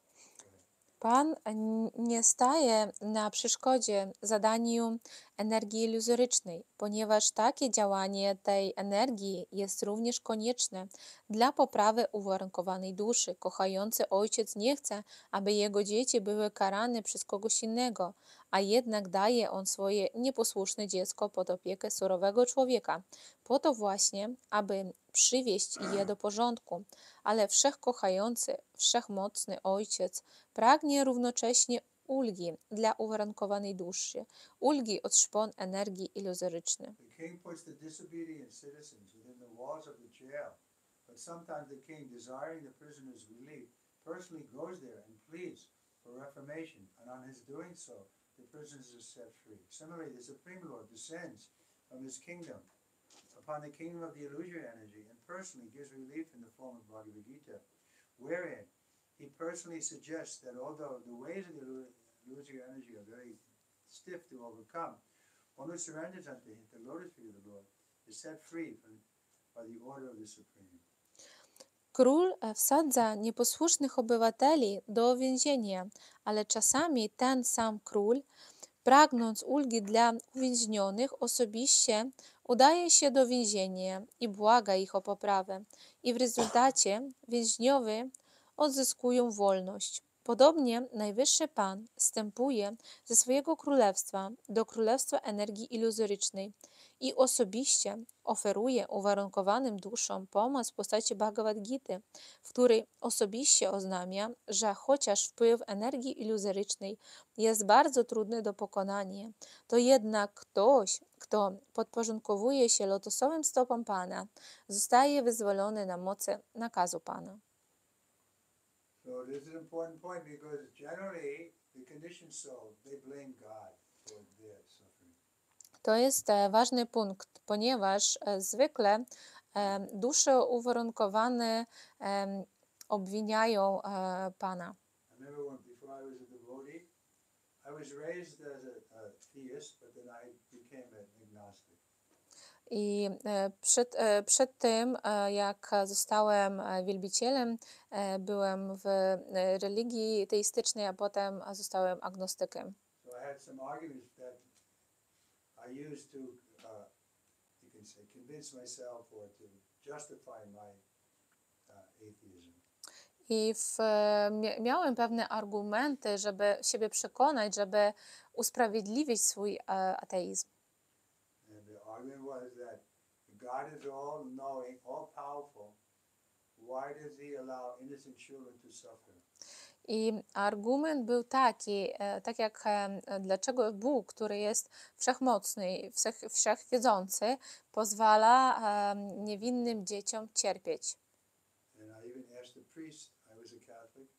Pan nie staje na przeszkodzie zadaniu energii iluzorycznej, ponieważ takie działanie tej energii jest również konieczne dla poprawy uwarunkowanej duszy. Kochający ojciec nie chce, aby jego dzieci były karane przez kogoś innego, a jednak daje on swoje nieposłuszne dziecko pod opiekę surowego człowieka, po to właśnie, aby przywieść je do porządku. Ale wszechkochający, wszechmocny ojciec pragnie równocześnie ulgi dla uwarunkowanej duszy, ulgi od szpon energii iluzorycznej. The king puts the disobedient citizens within the walls of the jail, but sometimes the king, desiring the prisoner's relief, personally goes there and pleads for reformation, and on his doing so, the prisoners are set free. Similarly, the Supreme Lord descends from his kingdom upon the kingdom of the illusory energy and personally gives relief in the form of Bhagavad Gita, wherein he personally suggests that although the ways of the illusory energy are very stiff to overcome, one who surrenders unto him, the lotus feet of the Lord, is set free by the order of the Supreme. Król wsadza nieposłusznych obywateli do więzienia, ale czasami ten sam król, pragnąc ulgi dla uwięzionych, osobiście udaje się do więzienia i błaga ich o poprawę. I w rezultacie więźniowie odzyskują wolność. Podobnie Najwyższy Pan wstępuje ze swojego królestwa do królestwa energii iluzorycznej i osobiście oferuje uwarunkowanym duszom pomoc w postaci Bhagavad Gity, w której osobiście oznamia, że chociaż wpływ energii iluzorycznej jest bardzo trudny do pokonania, to jednak ktoś, kto podporządkowuje się lotosowym stopom Pana, zostaje wyzwolony na mocy nakazu Pana. So this is an important point because generally the conditioned soul, they blame God for their suffering. To jest ważny punkt, ponieważ zwykle dusze uwarunkowane obwiniają Pana. I remember before I was a devotee, I was raised as a theist, but then I became an agnostic. I przed tym, jak zostałem wielbicielem, byłem w religii teistycznej, a potem zostałem agnostykiem. So I had some arguments that I used to, you can say, convince myself or to justify my atheism. I miałem pewne argumenty, żeby siebie przekonać, żeby usprawiedliwić swój ateizm. And the argument was that God is all knowing, all powerful. Why does he allow innocent children to suffer? I argument był taki, tak jak dlaczego Bóg, który jest wszechmocny i wszechwiedzący, pozwala niewinnym dzieciom cierpieć. And I even asked the priest, I was a Catholic,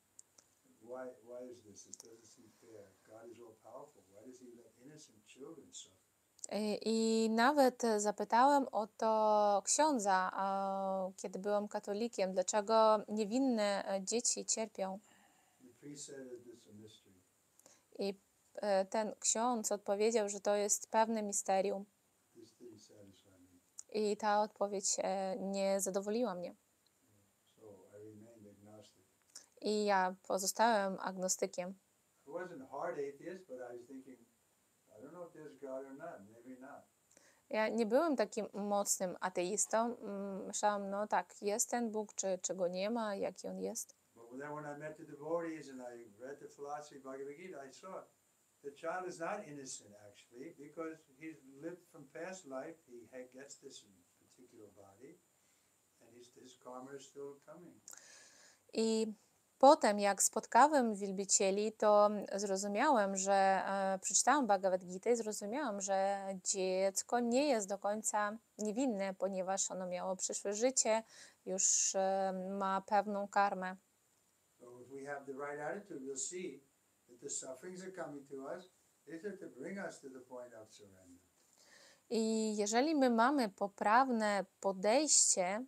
why is this? This doesn't seem fair. God is all powerful. Why does he let innocent children suffer? I nawet zapytałem o to księdza, kiedy byłem katolikiem, dlaczego niewinne dzieci cierpią. The priest said that it's a mystery. I ten ksiądz odpowiedział, że to jest pewne misterium. This didn't satisfy me. I ta odpowiedź nie zadowoliła mnie. So I remained agnostic. I ja pozostałem agnostykiem. I wasn't a hard atheist, but I was thinking, I don't know if there's God or not. Maybe not. Ja nie byłem takim mocnym ateistą. Myślałam, no tak, jest ten Bóg, czy go nie ma, jaki on jest. But then when I met the devotees and I read the philosophy of Bhagavad Gita, I saw the child is not innocent actually because he's lived from past life. He gets this particular body, and his karma is still coming. I potem, jak spotkałem wielbicieli, to zrozumiałem, że przeczytałam Bhagavad Gita i zrozumiałam, że dziecko nie jest do końca niewinne, ponieważ ono miało przyszłe życie, już ma pewną karmę. So if we have the right attitude, we'll see that the sufferings are coming to us. These are to bring us to the point of surrender. I jeżeli my mamy poprawne podejście,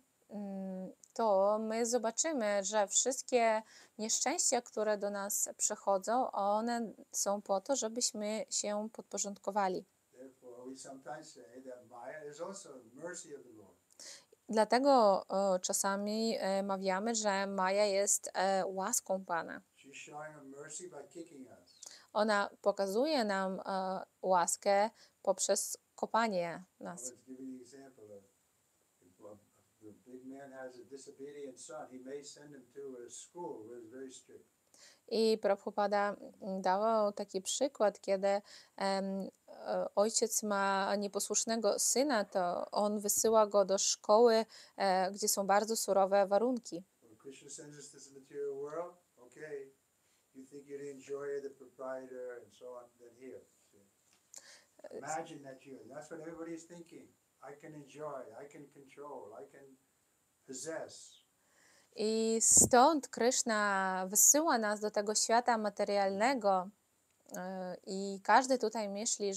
to my zobaczymy, że wszystkie nieszczęścia, które do nas przychodzą, one są po to, żebyśmy się podporządkowali. Therefore, we we sometimes say that Maya is also mercy of the Lord. Dlatego czasami mawiamy, że Maja jest łaską Pana. She's showing her mercy by kicking us. Ona pokazuje nam łaskę poprzez kopanie I nas. was giving the example of if the big man has a disobedient son, he may send him to a school where it's very strict. I Prabhupada dawał taki przykład, kiedy ojciec ma nieposłusznego syna, to on wysyła go do szkoły, gdzie są bardzo surowe warunki. When Krishna sends us to this material world, okay, you think you'd enjoy the proprietor and so on, then here. See? Imagine that's what everybody's thinking. I can enjoy, I can control, I can possess. I stąd Kryszna wysyła nas do tego świata materialnego i każdy tutaj myśli,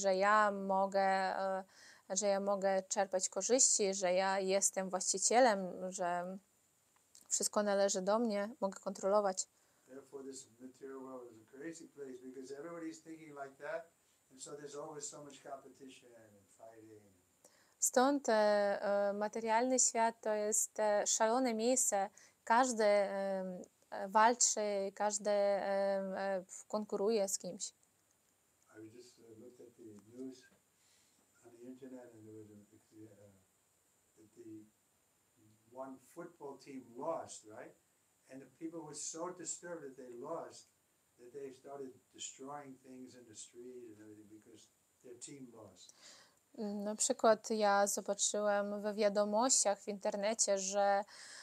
że ja mogę czerpać korzyści, że ja jestem właścicielem, że wszystko należy do mnie, mogę kontrolować. Therefore, this material world is a crazy place because everybody's thinking like that, and so there's always so much competition and fighting. Stąd materialny świat to jest szalone miejsce. Każdy walczy, każdy konkuruje z kimś. I just looked at the news on the internet, and there was that the one football team lost, right? And the people were so disturbed that they lost that they started destroying things in the street and everything because their team lost. Na przykład ja zobaczyłem w wiadomościach w internecie, że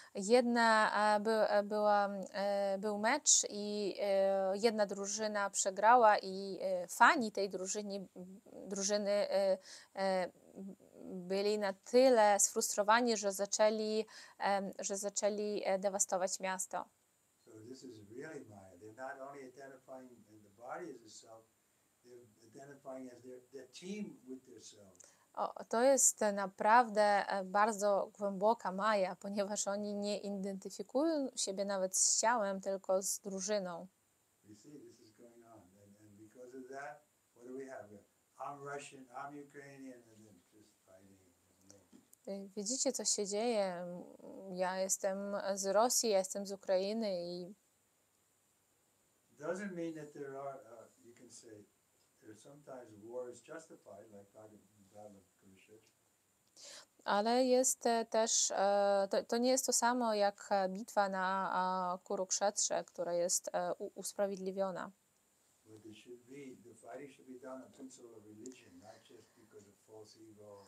był mecz i jedna drużyna przegrała i fani tej drużyny byli na tyle sfrustrowani, że zaczęli dewastować miasto. So this is really Maya. They're not only identifying in the body as a self, they're identifying as their team with their self. To jest naprawdę bardzo głęboka Maja, ponieważ oni nie identyfikują siebie nawet z ciałem, tylko z drużyną. You see, this is going on. And because of that, what do we have? I'm Russian, I'm Ukrainian, and then just fighting. Widzicie, co się dzieje? Ja jestem z Rosji, ja jestem z Ukrainy i Doesn't mean that there are, you can say, there's sometimes war is justified, like Bhagavad Gita. ale jest też, to nie jest to samo jak bitwa na Kurukshetrze, która jest usprawiedliwiona. But the fighting should be done on principle of religion, not just because of false ego or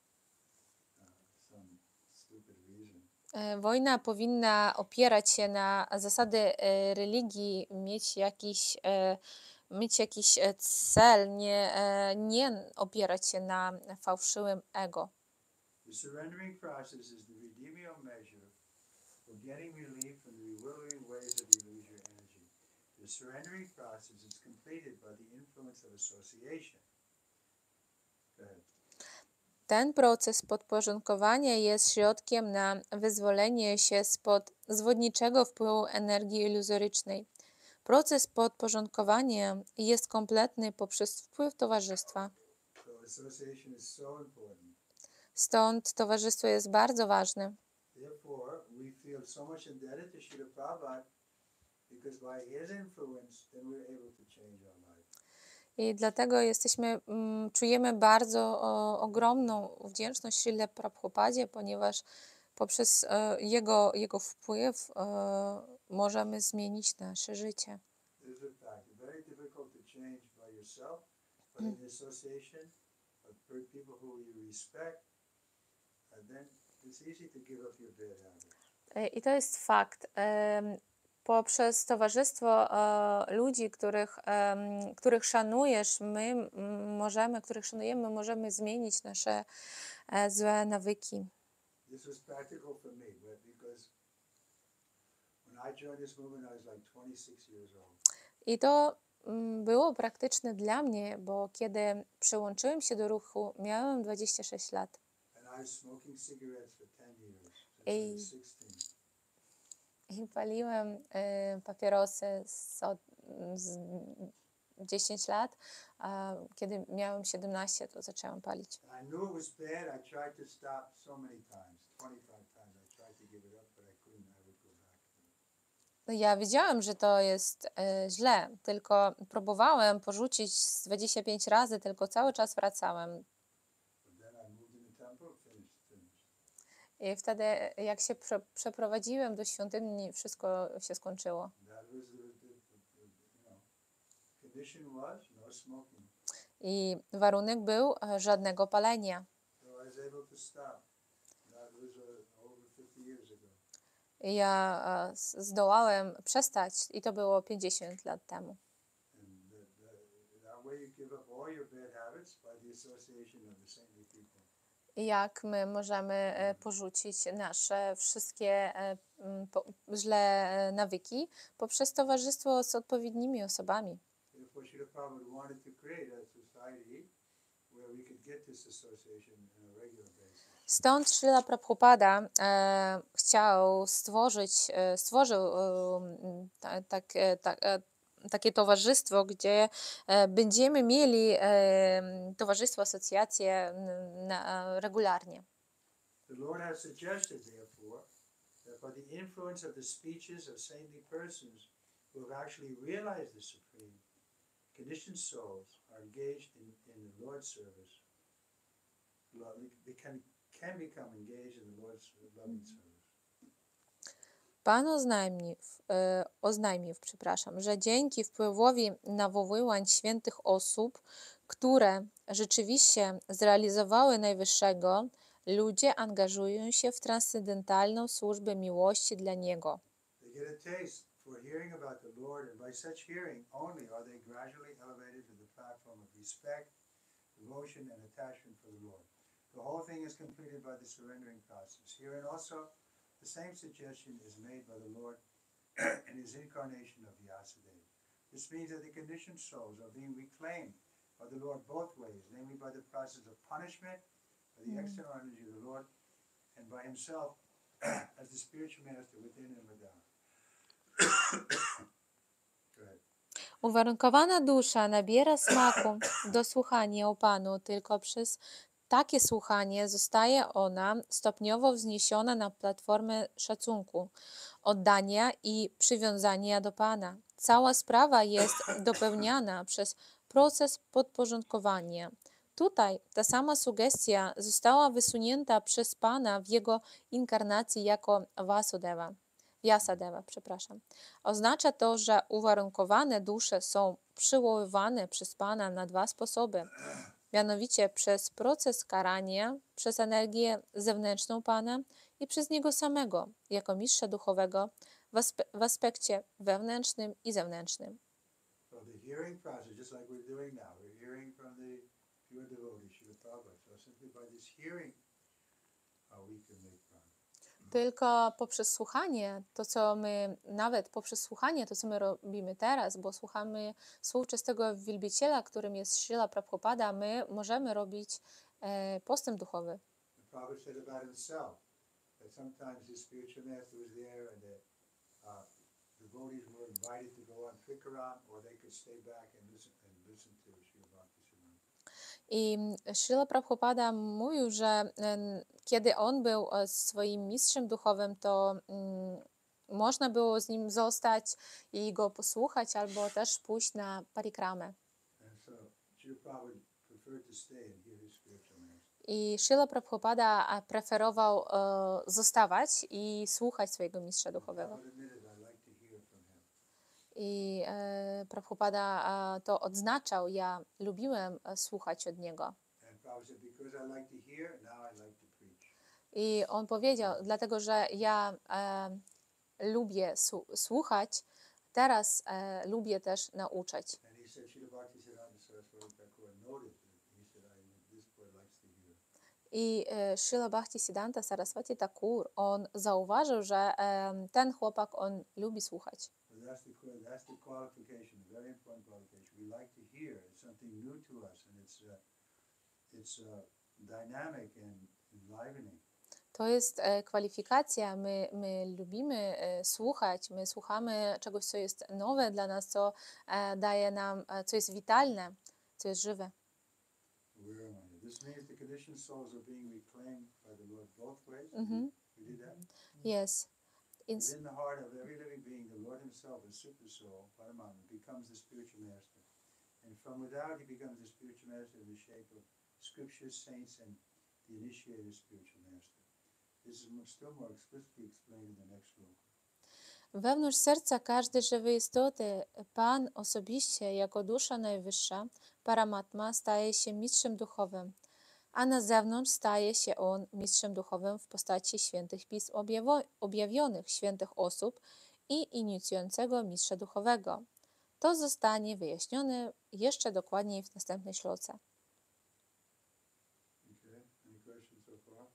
some stupid reason. Wojna powinna opierać się na zasady religii, mieć jakiś cel, nie opierać się na fałszywym ego. The surrendering process is the redeeming measure for getting relief from the bewildering ways of illusory energy. The surrendering process is completed by the influence of association. Go ahead. Ten proces podporządkowania jest środkiem na wyzwolenie się spod zwodniczego wpływu energii iluzorycznej. Proces podporządkowania jest kompletny poprzez wpływ towarzystwa. So association is so important. Stąd towarzystwo jest bardzo ważne. Therefore, we feel so much indebted to Srila Prabhupada because by his influence, then we're able to change our life. I dlatego czujemy bardzo ogromną wdzięczność Śrille Prabhupadzie, ponieważ poprzez jego wpływ możemy zmienić nasze życie. This is a fact. It's very difficult to change by yourself, but in association of people who you respect, and then it's easy to give up your bad habits. I to jest fakt. Poprzez towarzystwo ludzi, których szanujesz, których szanujemy, możemy zmienić nasze złe nawyki. This was practical for me, because when I joined this movement, I was like 26 years old. I to było praktyczne dla mnie, bo kiedy przyłączyłem się do ruchu, miałem 26 lat. And I was smoking cigarettes for 10 years, since I was 16. I paliłem papierosy 10 lat. A kiedy miałem 17, to zaczęłam palić. I knew it was bad. I tried to stop so many times, 25 times. I tried to give it up, but I couldn't. I would go back. Ja wiedziałem, że to jest źle, tylko próbowałem porzucić z 25 razy, tylko cały czas wracałem. But then I moved in the temple, finished. I wtedy, jak się przeprowadziłem do świątyni, wszystko się skończyło. That was condition was no smoking. I warunek był żadnego palenia. So I was able to stop. That was over 50 years ago. I ja zdołałem przestać i to było 50 lat temu. And that way you give up all your bad habits by the association of the saintly people. I jak my możemy porzucić nasze wszystkie źle nawyki poprzez towarzystwo z odpowiednimi osobami. Therefore, Srila Prabhupada wanted to create a society where we could get this association on a regular basis. Stąd Srila Prabhupada stworzył takie towarzystwo, gdzie będziemy mieli towarzystwo, asocjacje regularnie. The Lord has suggested, therefore, that by the influence of the speeches of saintly persons who have actually realized the Supreme, conditioned souls are engaged in the Lord's service. They can become engaged in the Lord's loving service. Pan oznajmił, że dzięki wpływowi nawoływań świętych osób, które rzeczywiście zrealizowały Najwyższego, ludzie angażują się w transcendentalną służbę miłości dla Niego. They get a taste for hearing about the Lord, and by such hearing only are they gradually elevated to the platform of respect, devotion, and attachment for the Lord. The whole thing is completed by the surrendering process. Herein also, the same suggestion is made by the Lord in his incarnation of Vyasadeva. This means that the conditioned souls are being reclaimed by the Lord both ways, namely by the process of punishment, by the external energy of the Lord, and by himself as the spiritual master within and without. Go ahead. Uwarunkowana dusza nabiera smaku do słuchania o Panu, tylko przez takie słuchanie zostaje ona stopniowo wzniesiona na platformę szacunku, oddania i przywiązania do Pana. Cała sprawa jest dopełniana przez proces podporządkowania. Tutaj ta sama sugestia została wysunięta przez Pana w jego inkarnacji jako Vyasadeva. Oznacza to, że uwarunkowane dusze są przywoływane przez Pana na dwa sposoby. Mianowicie przez proces karania, przez energię zewnętrzną Pana i przez Niego samego, jako mistrza duchowego w aspekcie wewnętrznym i zewnętrznym. So the hearing process, just like we're doing now, we're hearing from the pure devotee, Srila Prabhupada. So simply by this hearing, we can make progress. Tylko poprzez słuchanie, poprzez słuchanie, to co my robimy teraz, bo słuchamy słów czystego wielbiciela, którym jest Srila Prabhupada, my możemy robić postęp duchowy. The Prabhupada said about himself that sometimes his spiritual master was there and the devotees were invited to go on Trikaran, or they could stay back and listen to Srila Bhaktisiddhanta. I Srila Prabhupada mówił, że kiedy on był swoim mistrzem duchowym, to można było z nim zostać i go posłuchać, albo też pójść na parikramę. And so Srila Prabhupada preferred to stay and hear his spiritual master. I Srila Prabhupada preferował zostawać i słuchać swojego mistrza duchowego. Prabhupada admitted, I like to hear from him. I Prabhupada to odznaczał, ja lubiłem słuchać od niego. And Prabhupada said, because I like to hear, now I like to preach. I on powiedział, dlatego że ja lubię słuchać, teraz lubię też nauczać. And he said, Srila Bhaktisiddhanta Saraswati Thakur noted that he said, this boy likes to hear. I Srila Bhaktisiddhanta Saraswati Thakur, on zauważył, że ten chłopak, on lubi słuchać. So that's the qualification, a very important qualification. We like to hear. It's something new to us, and it's dynamic and enlivening. To jest kwalifikacja. My lubimy słuchać, my słuchamy czegoś, co jest nowe dla nas, co daje nam, co jest witalne, co jest żywe. Where am I? This means the conditioned souls are being reclaimed by the Lord both ways. Mhm. We did that. Yes. Within the heart of every living being, the Lord Himself, the Super Soul, Paramatma, becomes the spiritual master. And from without, He becomes the spiritual master in the shape of scriptures, saints, and the initiated spiritual master. This is still more explicitly explained in the next sloka. Wewnątrz serca każdej żywej istoty Pan osobiście, jako dusza najwyższa, Paramatma, staje się mistrzem duchowym, a na zewnątrz staje się On mistrzem duchowym w postaci świętych pism objawionych, świętych osób i inicjującego mistrza duchowego. To zostanie wyjaśnione jeszcze dokładniej w następnej śloce. Okay? Any questions so far?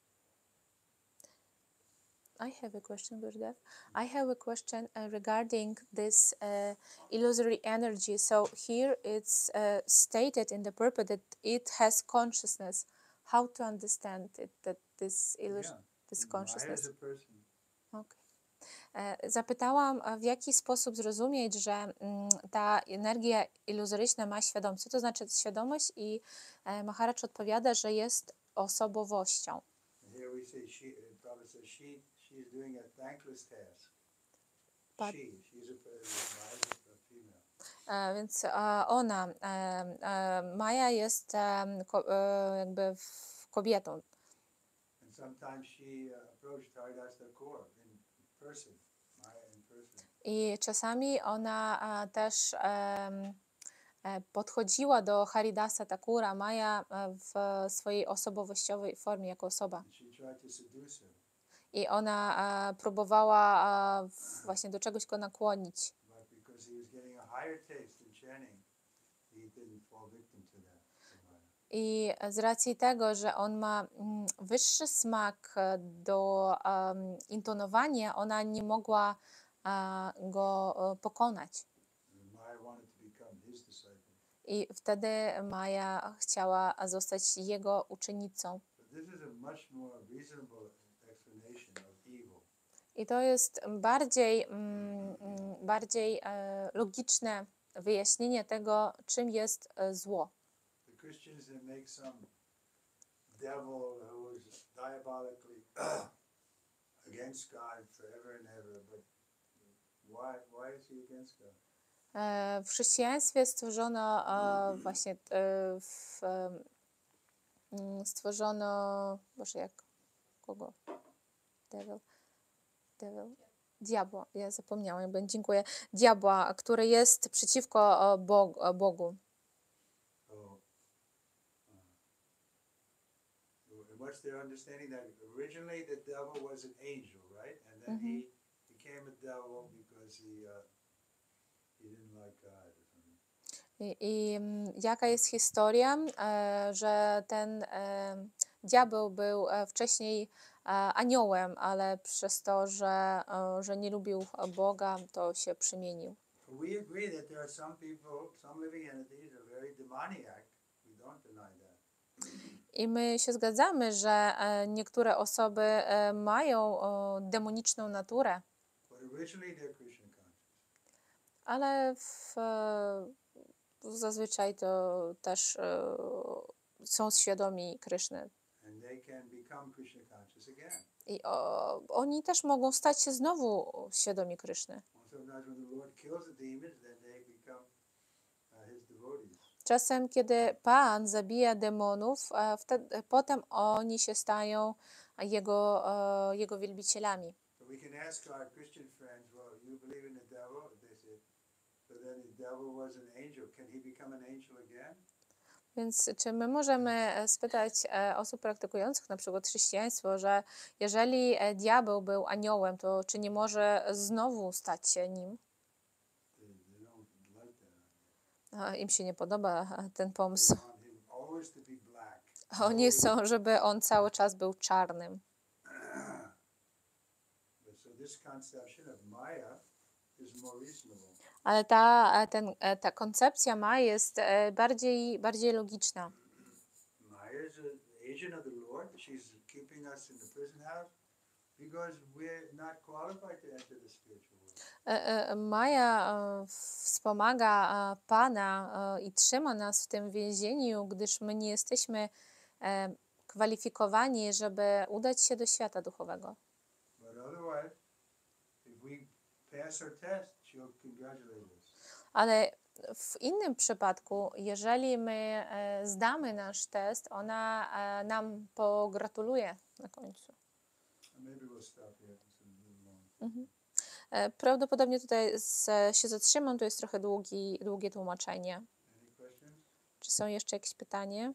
I have a question, Gurudev. I have a question regarding this illusory energy. So here it's stated in the purport that it has consciousness. How to understand it, that this Maya consciousness? is a person. Okay. Zapytałam, w jaki sposób zrozumieć, że ta energia iluzoryczna ma świadomość. Co to znaczy świadomość? I Maharaj odpowiada, że jest osobowością. And here we say Prabhupada says she's doing a thankless task. But- She's a female. Więc ona, Maja jest jakby kobietą. And sometimes she approached Haridas Thakur in person, Maya in person. I czasami ona też podchodziła do Haridasa Thakura, Maja, w swojej osobowościowej formie, jako osoba. And she tried to seduce him, I ona próbowała właśnie do czegoś go nakłonić. but because he was getting a higher taste in chanting, he didn't fall victim to that. To Maya. I z racji tego, że on ma wyższy smak do intonowania, ona nie mogła go pokonać. And Maya wanted to become his disciple. I wtedy Maja chciała zostać jego uczennicą. But this is a much more reasonable explanation of evil. I to jest bardziej logiczne wyjaśnienie tego, czym jest zło. The Christians that make some devil who is diabolically against God forever and ever, but why is he against God? W chrześcijaństwie stworzono właśnie stworzono, Boże, jak kogo? Devil? Diabła, ja zapomniałam, dziękuję. Diabła, który jest przeciwko Bogu. So, what's their understanding that originally the devil was an angel, right? And then he became a devil because he didn't like God or something. I jaka jest historia, że ten diabeł był wcześniej aniołem, ale przez to, że nie lubił Boga, to się przemienił. We agree that there are some people, some living entities are very demoniac. We don't deny that. I my się zgadzamy, że niektóre osoby mają demoniczną naturę, But originally they're Krishna conscious. ale zazwyczaj to też są świadomi Kryszny. And they can become Krishna conscious again. I oni też mogą stać się znowu świadomi Kryszny. And sometimes when the Lord kills the demons, then they become his devotees. Czasem, kiedy Pan zabija demonów, potem oni się stają jego wielbicielami. So we can ask our Christian friends, well, you believe in the devil? They say, but then the devil was an angel. Can he become an angel again? Więc czy my możemy spytać osób praktykujących na przykład chrześcijaństwo, że jeżeli diabeł był aniołem, to czy nie może znowu stać się nim? They don't like that. Im się nie podoba ten They pomysł. want him always to be black. Oni chcą, żeby on cały czas był czarnym. But so this conception of Maya is more reasonable. Ale ta koncepcja ma jest bardziej logiczna. Maya is an agent of the Lord. She's keeping us in the prison house because we're not qualified to enter the spiritual world. Maja wspomaga Pana i trzyma nas w tym więzieniu, gdyż my nie jesteśmy kwalifikowani, żeby udać się do świata duchowego. But otherwise, if we pass our test, she'll congratulate us. Ale w innym przypadku, jeżeli my zdamy nasz test, ona nam pogratuluje na końcu. And maybe we'll stop here. It's a little long. Prawdopodobnie tutaj się zatrzymam, to jest trochę długie tłumaczenie. Any questions? Czy są jeszcze jakieś pytanie?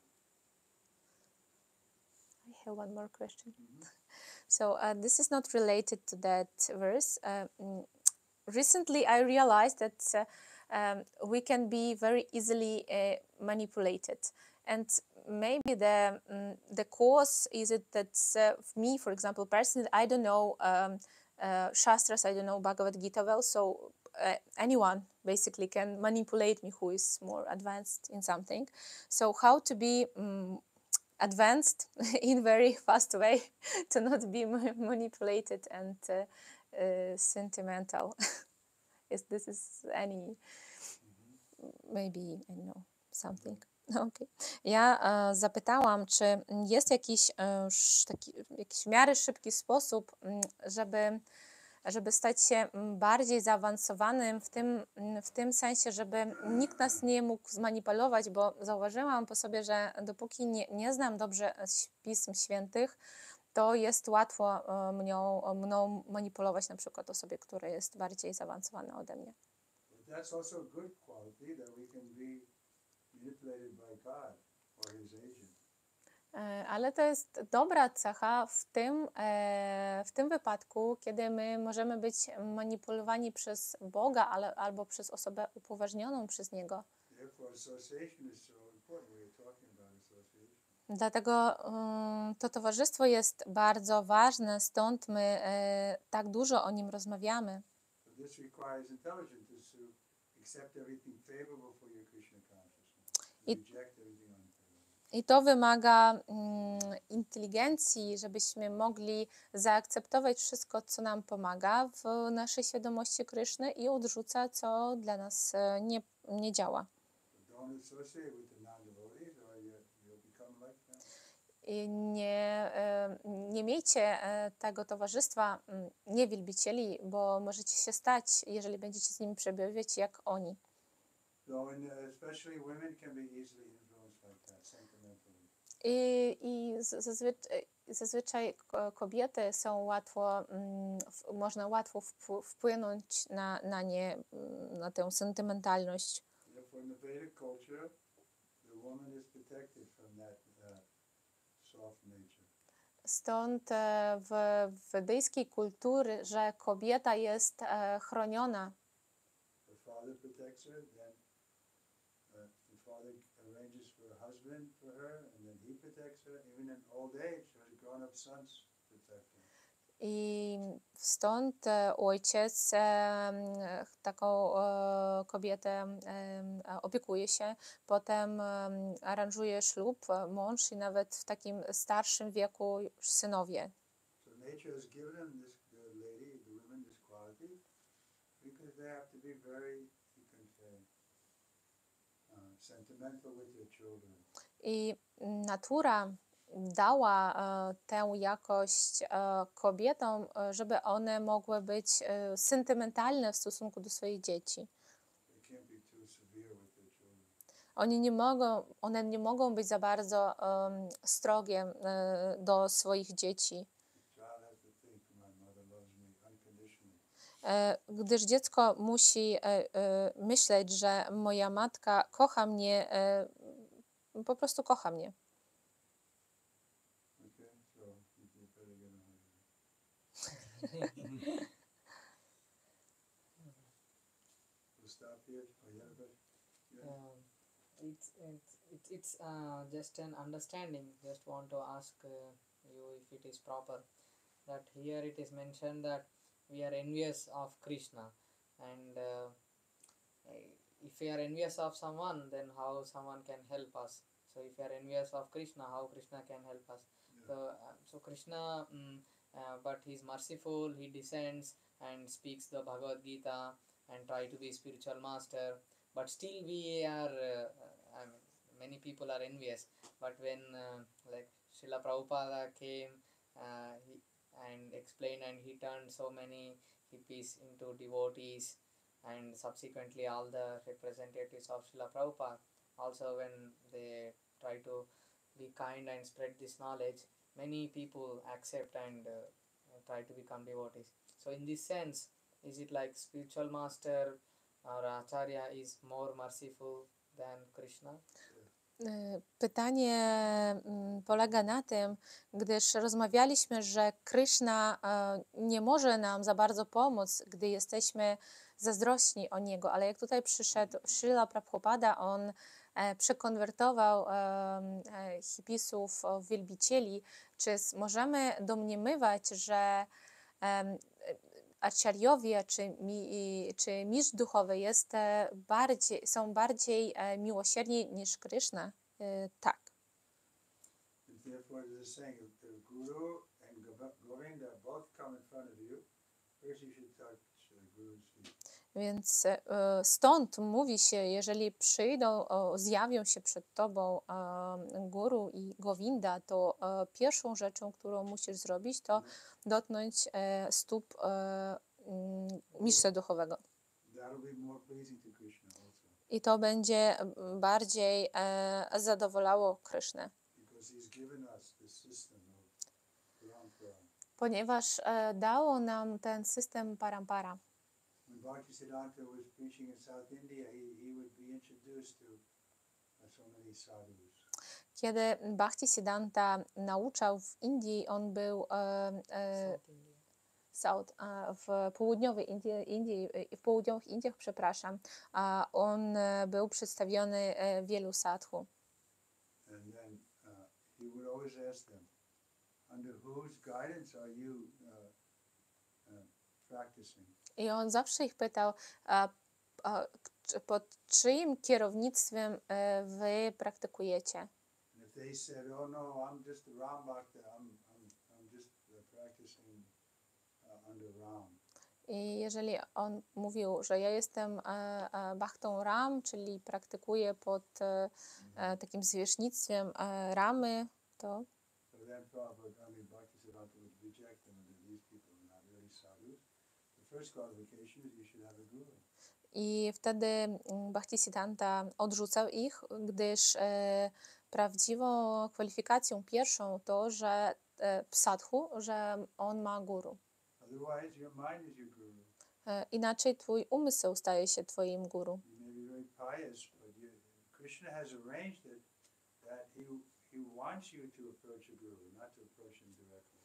I have one more question. So this is not related to that verse. Recently I realized that we can be very easily manipulated. And maybe the cause is it that me, for example, personally, I don't know Shastras, I don't know Bhagavad Gita well, so anyone basically can manipulate me who is more advanced in something. So how to be advanced in very fast way to not be manipulated and sentimental. Is this is any maybe I don't know something. Okay. Ja zapytałam, czy jest jakiś jakiś w miarę szybki sposób, żeby stać się bardziej zaawansowanym w tym sensie, żeby nikt nas nie mógł zmanipulować, bo zauważyłam po sobie, że dopóki nie znam dobrze Pism Świętych, to jest łatwo mną manipulować na przykład osobie, która jest bardziej zaawansowana ode mnie. But that's also a good quality that we can be manipulated by God or His agent. Ale to jest dobra cecha w tym wypadku, kiedy my możemy być manipulowani przez Boga albo przez osobę upoważnioną przez Niego. Therefore, association is so important. We are talking about association. Dlatego to towarzystwo jest bardzo ważne, stąd my tak dużo o nim rozmawiamy. But this requires intelligence to accept everything favorable for your Krishna consciousness. Reject everything unfavorable. I to wymaga inteligencji, żebyśmy mogli zaakceptować wszystko, co nam pomaga w naszej świadomości Kryszny i odrzuca, co dla nas nie działa. But don't associate with the non-devotees or you'll become like them. I nie miejcie tego towarzystwa niewielbicieli, bo możecie się stać, jeżeli będziecie z nimi przebywać, jak oni. So, especially women can be easily influenced like that, sentimentally. I zazwyczaj kobiety są można łatwo wpłynąć na nie, na tę sentymentalność. Therefore, in the Vedic culture, the woman is protected from that soft nature. Stąd w wedyjskiej kultury, że kobieta jest chroniona. Her father protects her, then the father arranges for a husband for her, and then he protects her. Even in old age, her grown-up sons protect her. I stąd ojciec taką kobietę opiekuje się, potem aranżuje ślub, mąż i nawet w takim starszym wieku już synowie. So nature has given them the lady, the women, this quality because they have to be very, you can say, sentimental with their children. I natura dała tę jakość kobietom, żeby one mogły być sentymentalne w stosunku do swoich dzieci. They can't be too severe with their children. One nie mogą być za bardzo strogie do swoich dzieci, The child has to think, my mother loves me unconditionally. gdyż dziecko musi myśleć, że moja matka kocha mnie, po prostu kocha mnie. Okay, so you better get on it. We'll stop here. Oh, you have a question? It's just an understanding. Just want to ask you if it is proper. That here it is mentioned that we are envious of Krishna, and if we are envious of someone, then how someone can help us? So if we are envious of Krishna, how Krishna can help us? So Krishna, but he's merciful. He descends and speaks the Bhagavad Gita and try to be spiritual master. But still, we are. I mean, many people are envious. But when like Srila Prabhupada came, and explained, and he turned so many hippies into devotees, and subsequently all the representatives of Srila Prabhupada also, when they try to be kind and spread this knowledge, many people accept and try to become devotees. So in this sense, is it like spiritual master or acharya is more merciful than Krishna? Pytanie polega na tym, gdyż rozmawialiśmy, że Kryszna nie może nam za bardzo pomóc, gdy jesteśmy zazdrośni o Niego, ale jak tutaj przyszedł Srila Prabhupada, on przekonwertował hipisów w wielbicieli. Czy możemy domniemywać, że acharyowie czy mistrz duchowy są bardziej miłosierni niż Kryszna? Tak. Therefore, it is saying if the Guru and Govinda both come in front of you, first you should touch the Guru's feet. Więc stąd mówi się, jeżeli zjawią się przed tobą Guru i Govinda, to pierwszą rzeczą, którą musisz zrobić, to dotknąć stóp mistrza duchowego. I to będzie bardziej zadowalało Krysznę. Ponieważ dało nam ten system parampara. Bhaktisiddhanta was preaching in South India, he would be introduced to so many sadhus. Kiedy Bhaktisiddhanta nauczał w Indii, on był w południowych Indiach, przepraszam, on był przedstawiony wielu sadhu. And then he would always ask them, under whose guidance are you practicing? I on zawsze ich pytał, pod czyim kierownictwem wy praktykujecie? And if they said, oh no, I'm just a Ram Bhakta, I'm just practicing under Ram. I jeżeli on mówił, że ja jestem Bhaktą Ram, czyli praktykuję pod takim zwierzchnictwem Ramy, to... So then Prabhupada, Bhaktisiddhanta would reject them, and these people are not really sadhus. The first qualification is you should have a guru. I wtedy Bhaktisiddhanta odrzucał ich, gdyż prawdziwą kwalifikacją pierwszą to, że sadhu, że on ma guru. Otherwise, your mind is your guru. Inaczej twój umysł staje się twoim guru. You may be very pious, but Krishna has arranged it that he wants you to approach a guru, not to approach him directly.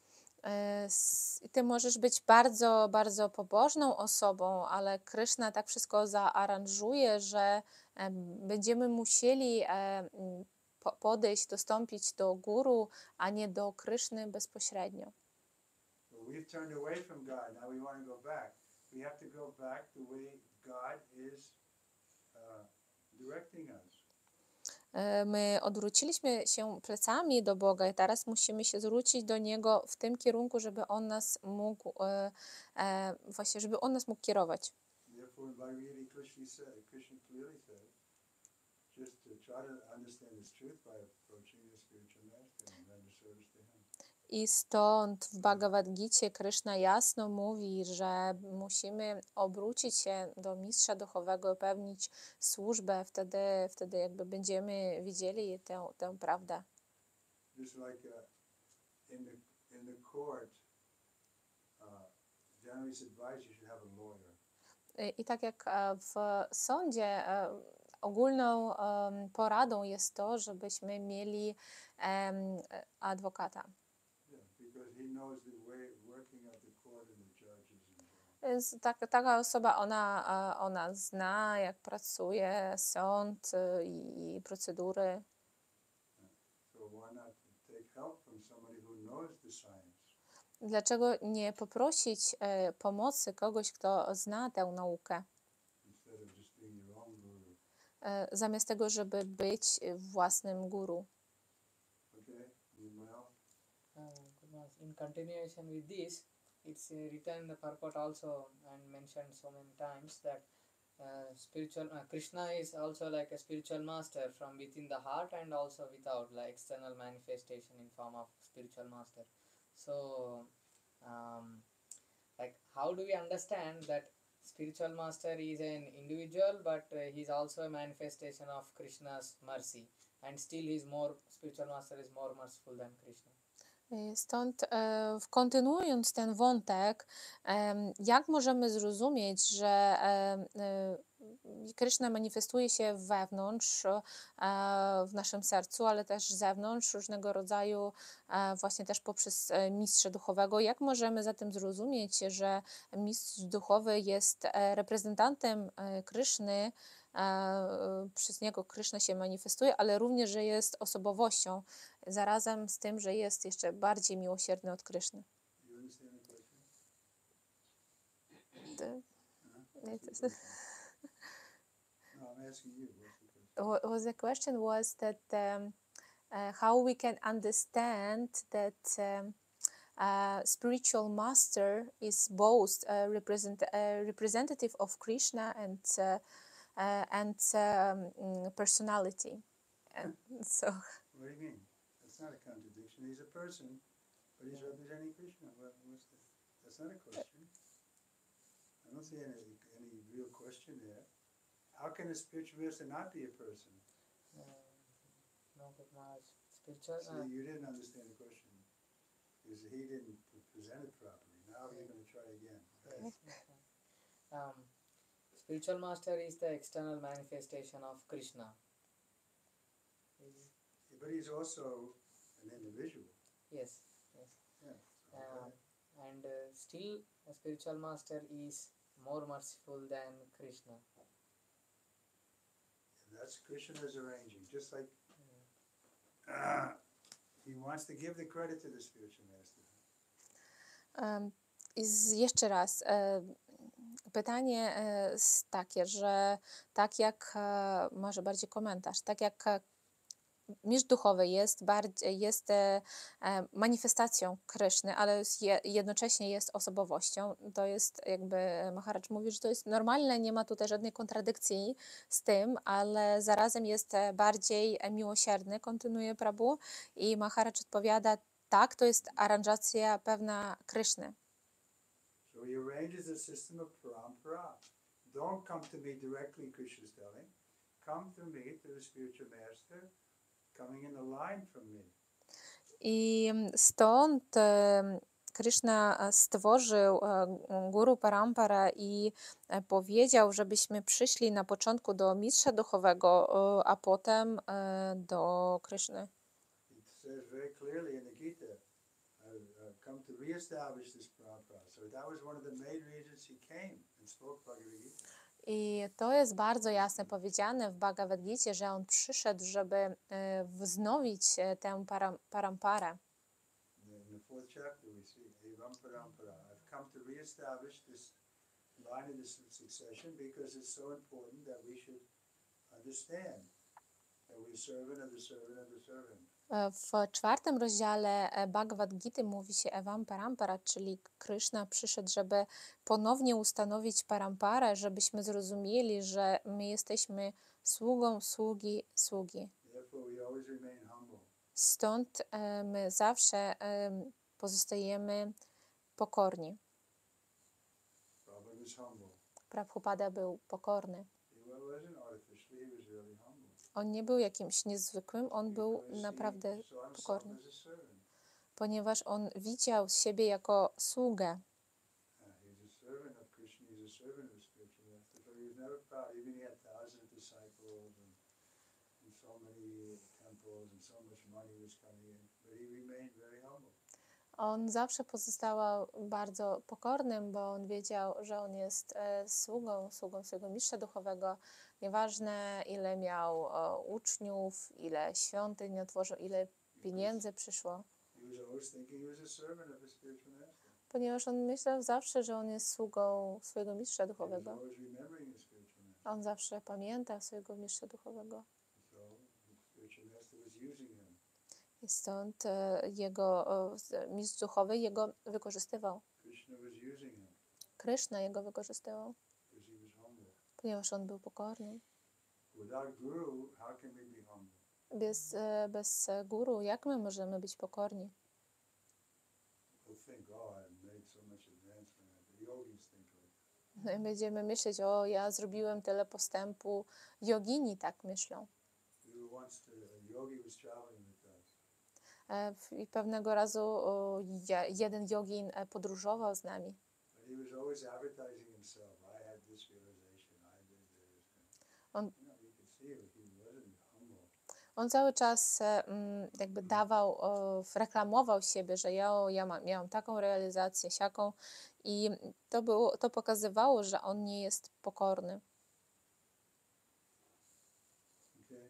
Ty możesz być bardzo, bardzo pobożną osobą, ale Kryszna tak wszystko zaaranżuje, że będziemy musieli podejść, dostąpić do guru, a nie do Kryszny bezpośrednio. We've turned away from God. Now we want to go back. We have to go back the way God is directing us. My odwróciliśmy się plecami do Boga i teraz musimy się zwrócić do Niego w tym kierunku, żeby On nas mógł, właśnie, żeby On nas mógł kierować. Therefore, in Bhagavad Krishna clearly says, just to try to understand this truth by approaching the spiritual master and render service to him. I stąd w Bhagavad Gicie Kryszna jasno mówi, że musimy obrócić się do mistrza duchowego i pełnić służbę, wtedy jakby będziemy widzieli tę prawdę. Just like in the court, generally it's advised you should have a lawyer. I tak jak w sądzie ogólną poradą jest to, żebyśmy mieli adwokata. Więc taka osoba, ona zna, jak pracuje sąd i procedury. Dlaczego nie poprosić pomocy kogoś, kto zna tę naukę? Zamiast tego, żeby być własnym guru. In continuation with this, it's written in the purport also and mentioned so many times that spiritual Krishna is also like a spiritual master from within the heart and also without, like external manifestation in form of spiritual master. So like how do we understand that spiritual master is an individual, but he's also a manifestation of Krishna's mercy, and still spiritual master is more merciful than Krishna. Stąd kontynuując ten wątek, jak możemy zrozumieć, że Kryszna manifestuje się wewnątrz, w naszym sercu, ale też zewnątrz, różnego rodzaju, właśnie też poprzez mistrza duchowego. Jak możemy zatem zrozumieć, że mistrz duchowy jest reprezentantem Kryszny, przez niego Kryszna się manifestuje, ale również, że jest osobowością, zarazem z tym, że jest jeszcze bardziej miłosierny od Kryszny. You understand the question? No, I'm asking you. What's the question? The question was that how we can understand that spiritual master is both representative of Krishna and personality. So. What do you mean? That's not a contradiction. He's a person, but he's representing Krishna. That's not a question. I don't see any real question there. How can a spiritual master not be a person? No, but Maharaj, spiritual. See, you didn't understand the question because he didn't present it properly. Now you're going to try again. Yes, okay. Spiritual master is the external manifestation of Krishna. But he's also an individual. Yes, yes. Yeah. Okay. And still, a spiritual master is more merciful than Krishna. And that's Krishna's arranging. Just like he wants to give the credit to the spiritual master. Jeszcze raz, pytanie jest takie, że tak jak, może bardziej komentarz, tak jak mistrz duchowy jest manifestacją Kryszny, ale jednocześnie jest osobowością. To jest jakby, Maharaj mówi, że to jest normalne, nie ma tutaj żadnej kontradykcji z tym, ale zarazem jest bardziej miłosierny, kontynuuje Prabhu, i Maharaj odpowiada, tak, to jest aranżacja pewna Kryszny. So he arranges a system of parampara. Don't come to me directly, Krishna is telling. Come to me, to the spiritual master, coming in the line from me. I stąd Kryszna stworzył guru parampara i powiedział, żebyśmy przyszli na początku do mistrza duchowego, a potem do Kryszny. It says very clearly in the Gita, come to reestablish this parampara. So that was one of the main reasons he came and spoke Bhagavad Gita. I to jest bardzo jasne powiedziane w Bhagavad Gicie, że on przyszedł, żeby wznowić tę paramparę. In the fourth chapter we see Evam Parampara. I've come to reestablish this line of this succession because it's so important that we should understand that we're servant of the servant of the servant. W czwartym rozdziale Bhagavad Gity mówi się Evam Parampara, czyli Kryszna przyszedł, żeby ponownie ustanowić paramparę, żebyśmy zrozumieli, że my jesteśmy sługą sługi. Therefore we always remain humble. Stąd my zawsze pozostajemy pokorni. Prabhupada was humble. Prabhupada był pokorny. He wasn't artificially, he was really humble. On nie był jakimś niezwykłym, on był Because he naprawdę saw himself pokorny, as a servant. ponieważ on widział siebie jako sługę. He's a servant of Krishna, he's a servant of the spiritual master. So he was never proud, even he had thousands of disciples and so many temples and so much money was coming in, but he remained very humble. On zawsze pozostawał bardzo pokornym, bo on wiedział, że on jest sługą swojego mistrza duchowego. Nieważne, ile miał uczniów, ile świątyń otworzył, ile pieniędzy przyszło. He was always thinking he was a servant of the spiritual master. Ponieważ on myślał zawsze, że on jest sługą swojego mistrza He was duchowego. always remembering the spiritual master. On zawsze pamiętał swojego mistrza duchowego. So the spiritual master was using him. I stąd mistrz duchowy jego wykorzystywał. Krishna was using him Kryszna jego wykorzystywał, because he was humble. ponieważ on był pokorny. Without guru, how can we be humble? Bez guru, jak my możemy być pokorni? We'll think, oh, I've made so much advancement. The yogis think like No i będziemy myśleć, o, ja zrobiłem tyle postępu. Jogini tak myślą. we were once a yogi was traveling with us. I pewnego razu jeden jogin podróżował z nami. But he was always advertising himself. I had this realization, I did this. On- You know, you could see it, he wasn't humble. On cały czas jakby reklamował siebie, że miałam taką realizację, siaką, i to pokazywało, że on nie jest pokorny. Okay?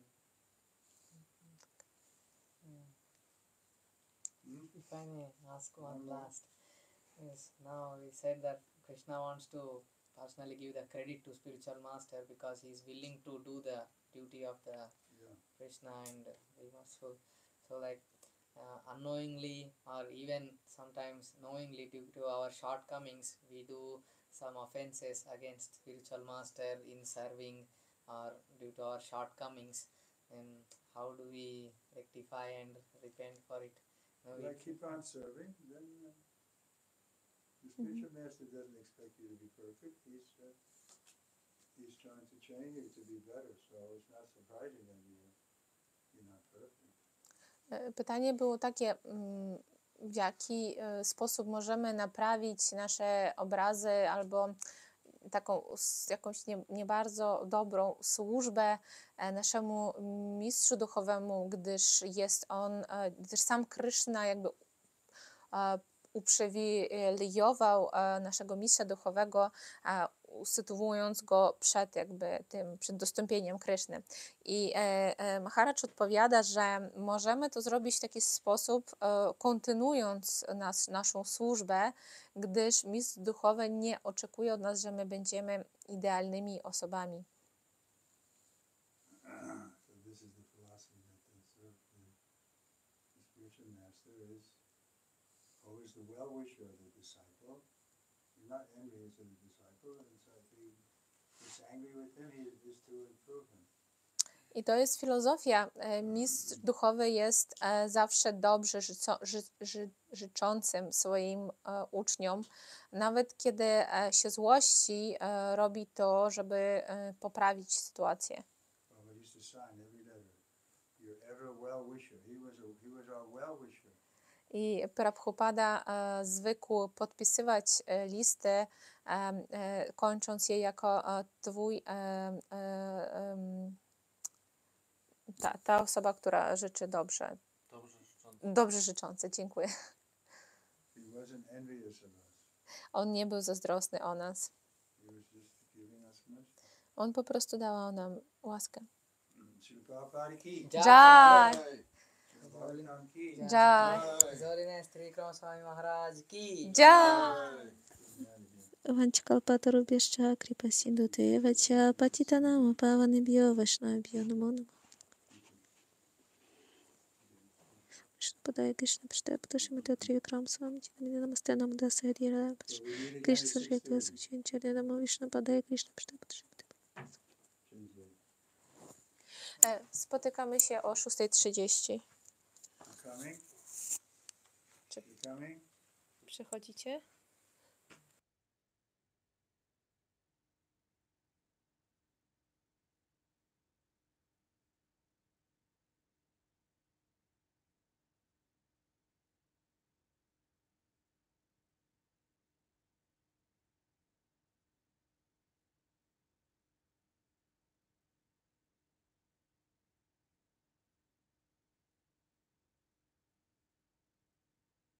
If I may ask one last, yes, now we said that Krishna wants to personally give the credit to spiritual master because he is willing to do the duty of the Yeah. Krishna and be merciful. So like unknowingly or even sometimes knowingly, due to our shortcomings, we do some offenses against spiritual master in serving or due to our shortcomings. And how do we rectify and repent for it? No, But I keep on serving, then the spiritual master doesn't expect you to be perfect. He's trying to train you to be better, so it's not surprising that you're not perfect. Pytanie było takie, w jaki sposób możemy naprawić nasze obrazy albo jakąś nie bardzo dobrą służbę naszemu mistrzu duchowemu, gdyż sam Kryszna jakby uprzywilejował naszego mistrza duchowego, usytuując go przed dostąpieniem Kryszny. I Maharaj odpowiada, że możemy to zrobić w taki sposób, kontynuując naszą służbę, gdyż mistrz duchowy nie oczekuje od nas, że my będziemy idealnymi osobami. So this is the philosophy that the spiritual master is always the well-wisher of the disciple. You're not envious of the disciple, and so if he's angry with him, he is to improve him. I to jest filozofia. Mistrz duchowy jest zawsze dobrze życzącym swoim uczniom. Nawet kiedy się złości, robi to, żeby poprawić sytuację. Prabhupada used to sign every letter. You're ever well-wisher. He was our well-wisher. I Prabhupada zwykł podpisywać listy, kończąc je jako twój, ta osoba, która życzy dobrze. Dobrze życzący, dziękuję. He wasn't envious of us. On nie był zazdrosny o nas. He was just giving us mercy. On po prostu dał nam łaskę. Srila Prabhupada ki. Jai! Srila Bhagavatam ki. Jai! Holiness Trivikram Swami Maharaj ki. Jai! Vanchakalpatarubhyascha kripasindu tevacha patitanam pavanebhyo vaishnavabhyo namo namo. Krishna Padaya Krishna Prashtaya Patashimata Trivikram Swami Chidamini Namaste Namo Dasaya Dhira So we meet again Krishna at Sarjata 6:30. Sachinchari Namo Vishnu Padaya Krishna Prashtaya Patashimata. Spotykamy się o 6:30. You coming? Czy- You coming? Przychodzicie?